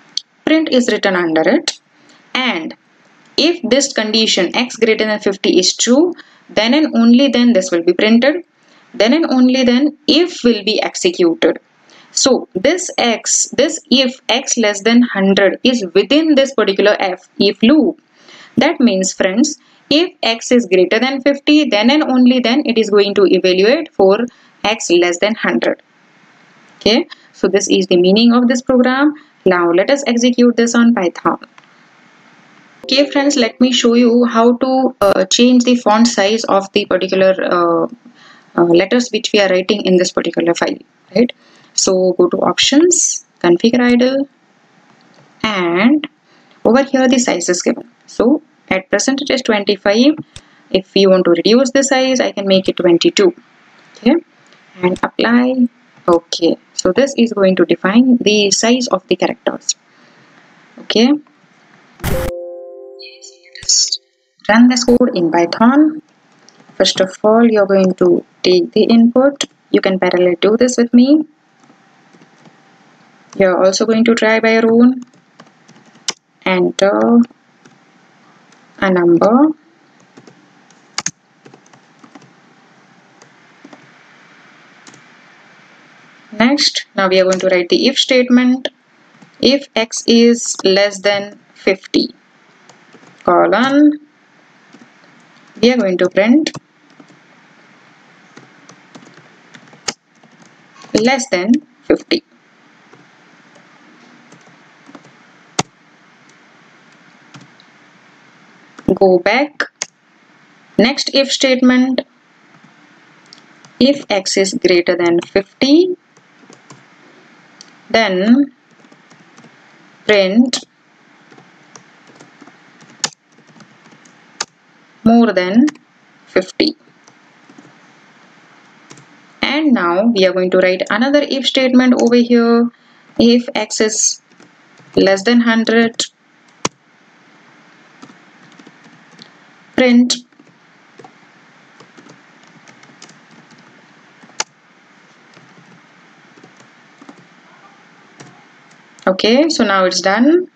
print is written under it, and if this condition x greater than 50 is true, then and only then this will be printed, then and only then if will be executed. So this if x less than 100 is within this particular if loop, that means friends, if x is greater than 50, then and only then it is going to evaluate for x less than 100. Okay, so this is the meaning of this program. Now let us execute this on Python. Okay friends, let me show you how to change the font size of the particular letters which we are writing in this particular file, right? So go to options, configure idle, and over here the size is given. So at present it is 25. If you want to reduce the size, I can make it 22. Okay, and apply. Okay, so this is going to define the size of the characters. Okay, run this code in Python. First of all, you're going to take the input. You can parallel do this with me. You're also going to try by your own. Enter a number. Next, now we are going to write the if statement. If x is less than 50, colon, we are going to print less than 50. Go back. Next if statement. If x is greater than 50, then print more than 50. And now we are going to write another if statement over here. If x is less than 100, print okay, so now it's done.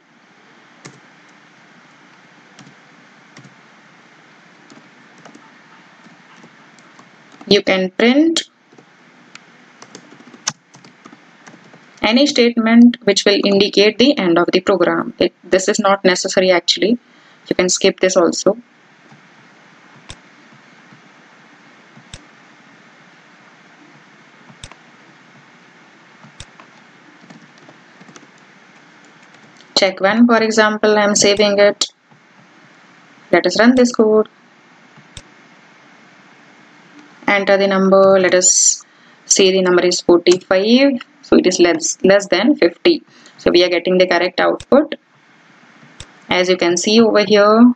You can print any statement which will indicate the end of the program. This is not necessary actually. You can skip this also. Check when, for example, I am saving it. Let us run this code. Enter the number. Let us see the number is 45. So it is less than 50. So we are getting the correct output. As you can see over here,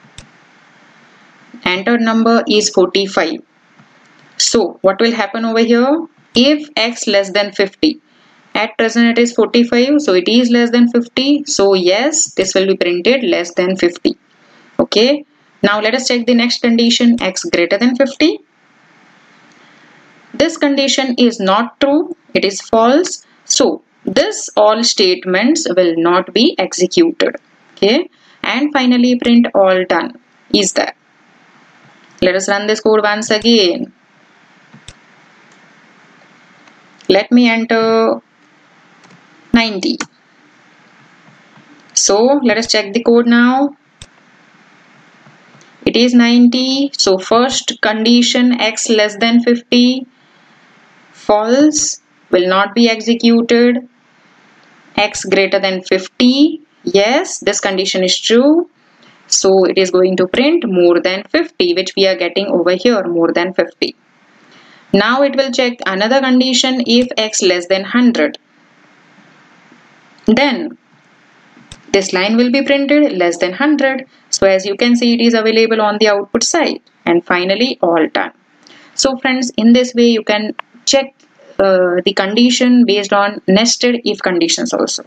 entered number is 45. So what will happen over here? If x less than 50. At present it is 45, so it is less than 50. So yes, this will be printed less than 50. Okay. Now let us check the next condition, x greater than 50. This condition is not true, it is false. So this all statements will not be executed. Okay. And finally print all done is there. Let us run this code once again. Let me enter 90. So let us check the code now. It is 90. So first condition, x less than 50, false, will not be executed. X greater than 50, yes, this condition is true. So it is going to print more than 50, which we are getting over here, more than 50. Now it will check another condition, if x less than 100. Then this line will be printed less than 100. So as you can see, it is available on the output side. And finally all done. So friends, in this way you can check the condition based on nested if conditions also.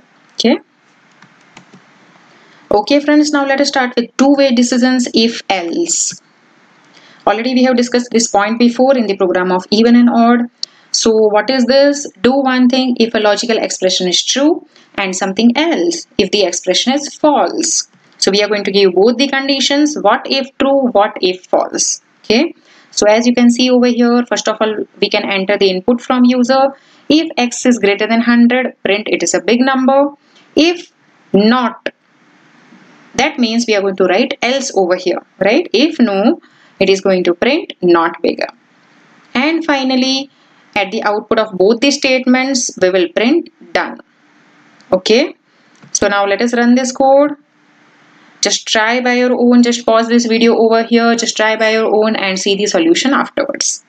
Okay friends, now let us start with two-way decisions if else. Already we have discussed this point before in the program of even and odd. So what is this? Do one thing if a logical expression is true and something else if the expression is false. So we are going to give both the conditions, what if true, what if false. Okay. So as you can see over here, first of all, we can enter the input from user. If x is greater than 100, print it is a big number. If not, that means we are going to write else over here, right? If no, it is going to print not bigger. And finally, at the output of both the statements, we will print done. Okay. So now let us run this code. Just try by your own. Just pause this video over here. Just try by your own and see the solution afterwards.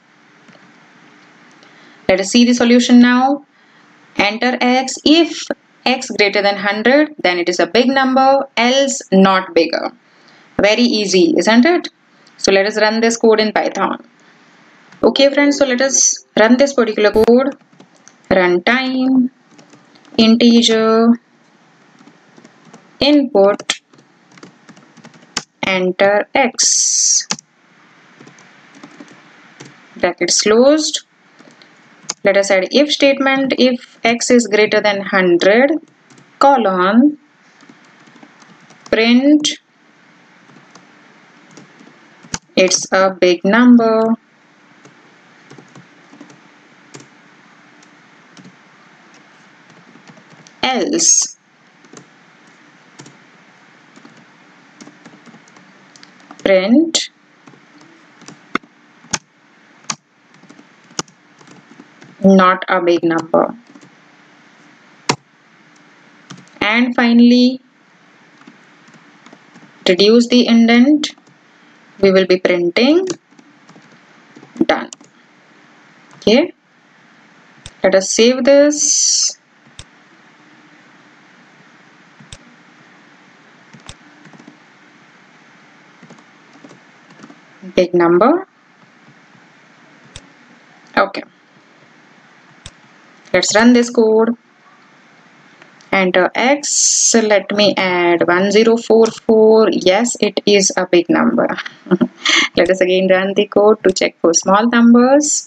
Let us see the solution now. Enter x. If x greater than 100, then it is a big number, else not bigger. Very easy, isn't it? So let us run this code in Python. Okay friends, so let us run this particular code. Runtime, integer, input, enter x. Brackets closed. Let us add if statement. If x is greater than 100, colon, print it's a big number. Else print not a big number. And finally, reduce the indent. We will be printing done. Okay. Let us save this. Big number. Okay. Let's run this code. Enter x. Let me add 1044. Yes, it is a big number. Let us again run the code to check for small numbers.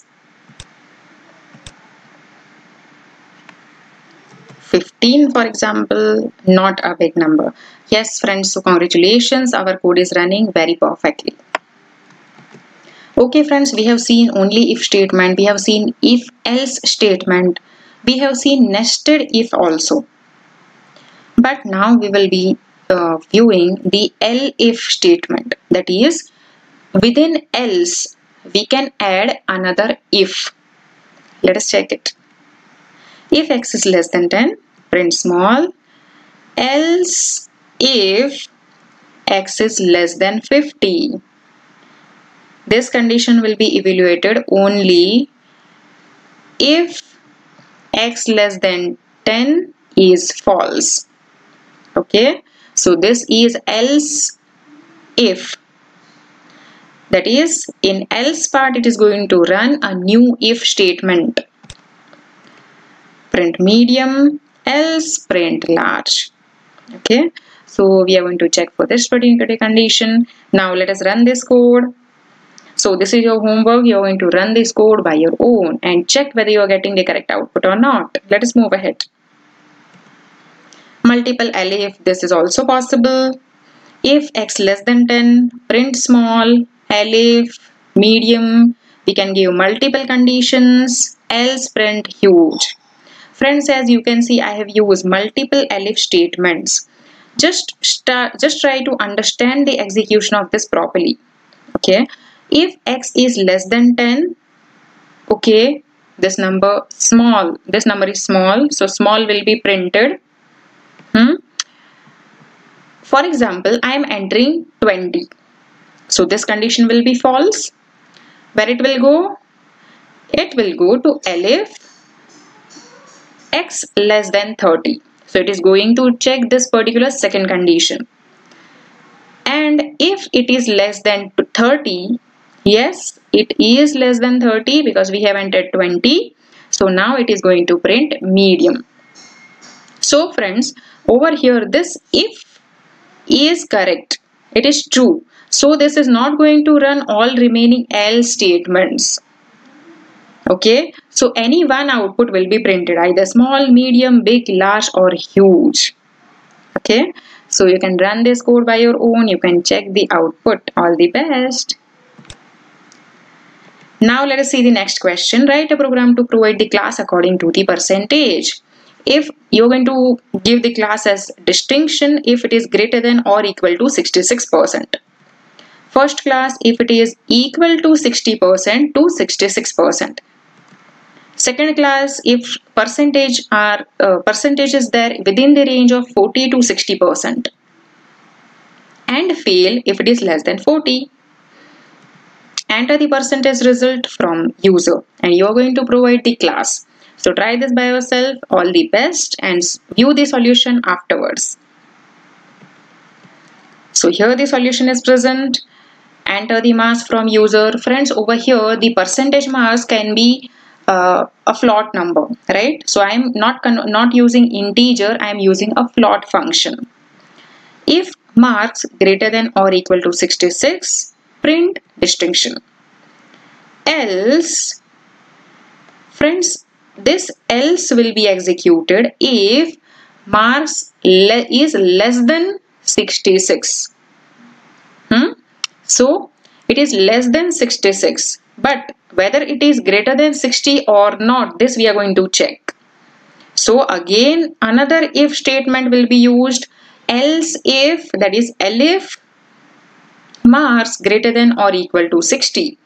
15 for example, not a big number. Yes friends, so congratulations, our code is running very perfectly. Okay friends, we have seen only if statement, we have seen if else statement, we have seen nested if also. But now we will be viewing the elif statement, that is within else we can add another if. Let us check it. If x is less than 10, print small. Else if x is less than 50. This condition will be evaluated only if x less than 10 is false. Okay, so this is else if. That is, in else part it is going to run a new if statement. Print medium, else print large. Okay, so we are going to check for this particular condition. Now let us run this code. So this is your homework. You are going to run this code by your own and check whether you are getting the correct output or not. Let us move ahead. Multiple elif, this is also possible. If x less than 10, print small, elif, medium. We can give multiple conditions, else print huge. Friends, as you can see, I have used multiple elif statements. Just try to understand the execution of this properly. Okay, if x is less than 10, okay, this number is small, so small will be printed. For example, I am entering 20, so this condition will be false. Where it will go? It will go to elif x less than 30. So it is going to check this particular second condition. And if it is less than 30, yes, it is less than 30 because we have entered 20. So now it is going to print medium. So friends, over here this if is correct. It is true. So this is not going to run all remaining else statements. Okay, so any one output will be printed, either small, medium, big, large, or huge. Okay, so you can run this code by your own. You can check the output. All the best. Now let us see the next question. Write a program to provide the class according to the percentage. If you're going to give the class as distinction if it is greater than or equal to 66%. First class if it is equal to 60% to 66%. Second class if percentage is there within the range of 40 to 60%. And fail if it is less than 40. Enter the percentage result from user and you are going to provide the class. So try this by yourself. All the best and view the solution afterwards. So here the solution is present. Enter the mass from user. Friends, over here the percentage mass can be a float number, right? So I am not using integer, I am using a float function. If marks greater than or equal to 66, print distinction. Else, friends, this else will be executed if marks is less than 66. So it is less than 66, but whether it is greater than 60 or not, this we are going to check. So again another if statement will be used. Else if, that is elif, marks greater than or equal to 60.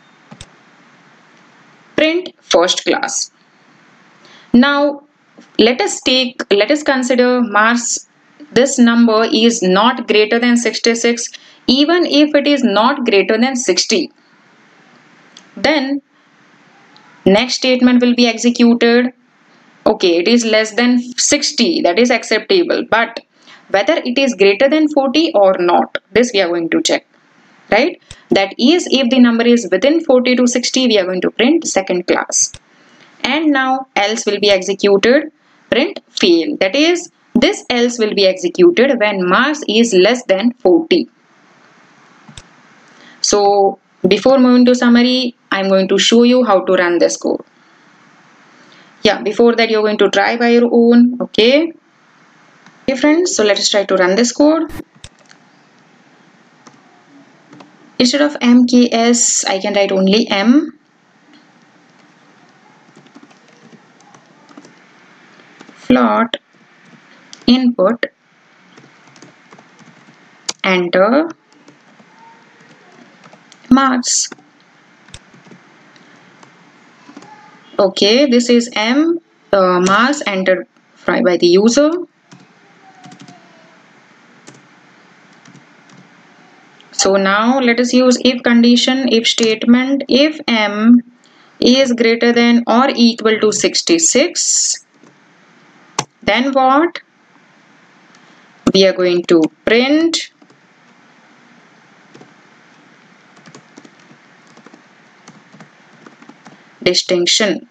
Print first class. Now let us consider marks. This number is not greater than 66. Even if it is not greater than 60, then next statement will be executed. Okay, it is less than 60, that is acceptable, but whether it is greater than 40 or not, this we are going to check, right? That is, if the number is within 40 to 60, we are going to print second class. And now else will be executed. Print fail, that is, this else will be executed when marks is less than 40. So before moving to summary, I'm going to show you how to run this code. Yeah, before that you're going to try by your own. Okay friends, so let us try to run this code. Instead of mks, I can write only m. Float input, enter marks. Okay, this is m, marks entered by the user. So now let us use if condition, if statement. If m is greater than or equal to 66, then what? We are going to print distinction.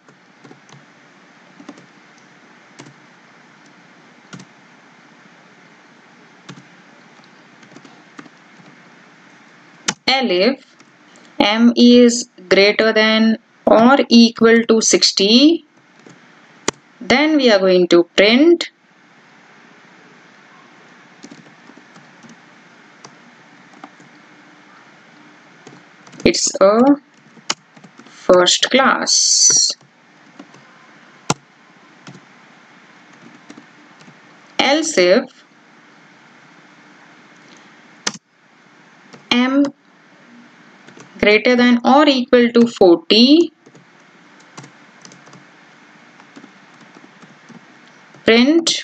Elif m is greater than or equal to 60, then we are going to print it's a first class. Else if m greater than or equal to 40, print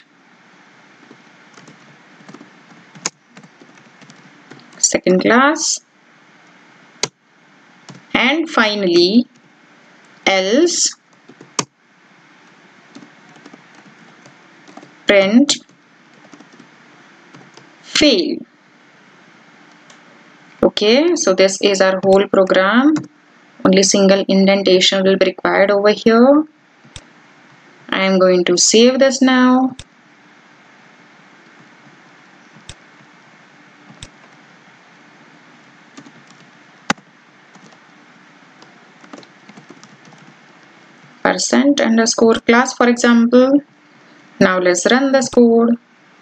second class. And finally else print fail. Okay, so this is our whole program. Only single indentation will be required over here. I am going to save this now. percent underscore class, for example. Now let's run this code.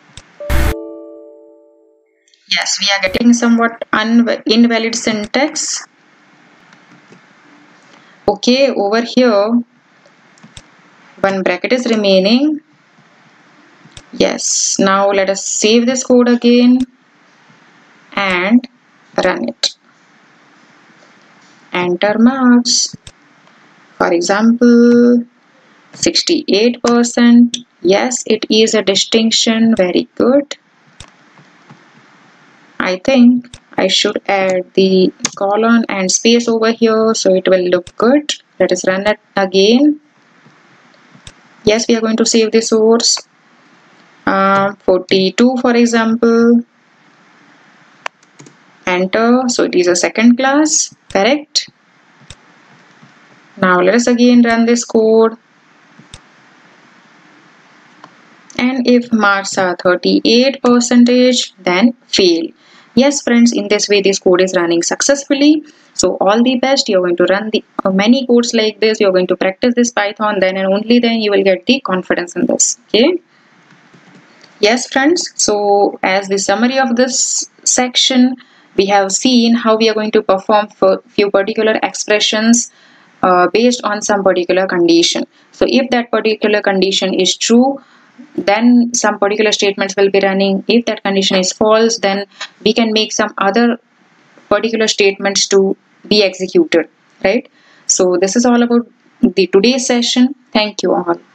Yes, we are getting somewhat invalid syntax. Okay, over here one bracket is remaining. Yes, now let us save this code again and run it. Enter marks. For example, 68%. Yes, it is a distinction. Very good. I think I should add the colon and space over here so it will look good. Let us run it again. Yes, we are going to save the source. 42, for example. Enter. So it is a second class. Correct. Now let us again run this code. And if marks are 38%, then fail. Yes friends, in this way this code is running successfully. So all the best. You're going to run the many codes like this. You're going to practice this Python, then and only then you will get the confidence in this. Okay. Yes friends, so as the summary of this section, we have seen how we are going to perform for few particular expressions based on some particular condition. So if that particular condition is true, then some particular statements will be running. If that condition is false, then we can make some other particular statements to be executed, right? So this is all about the today's session. Thank you all.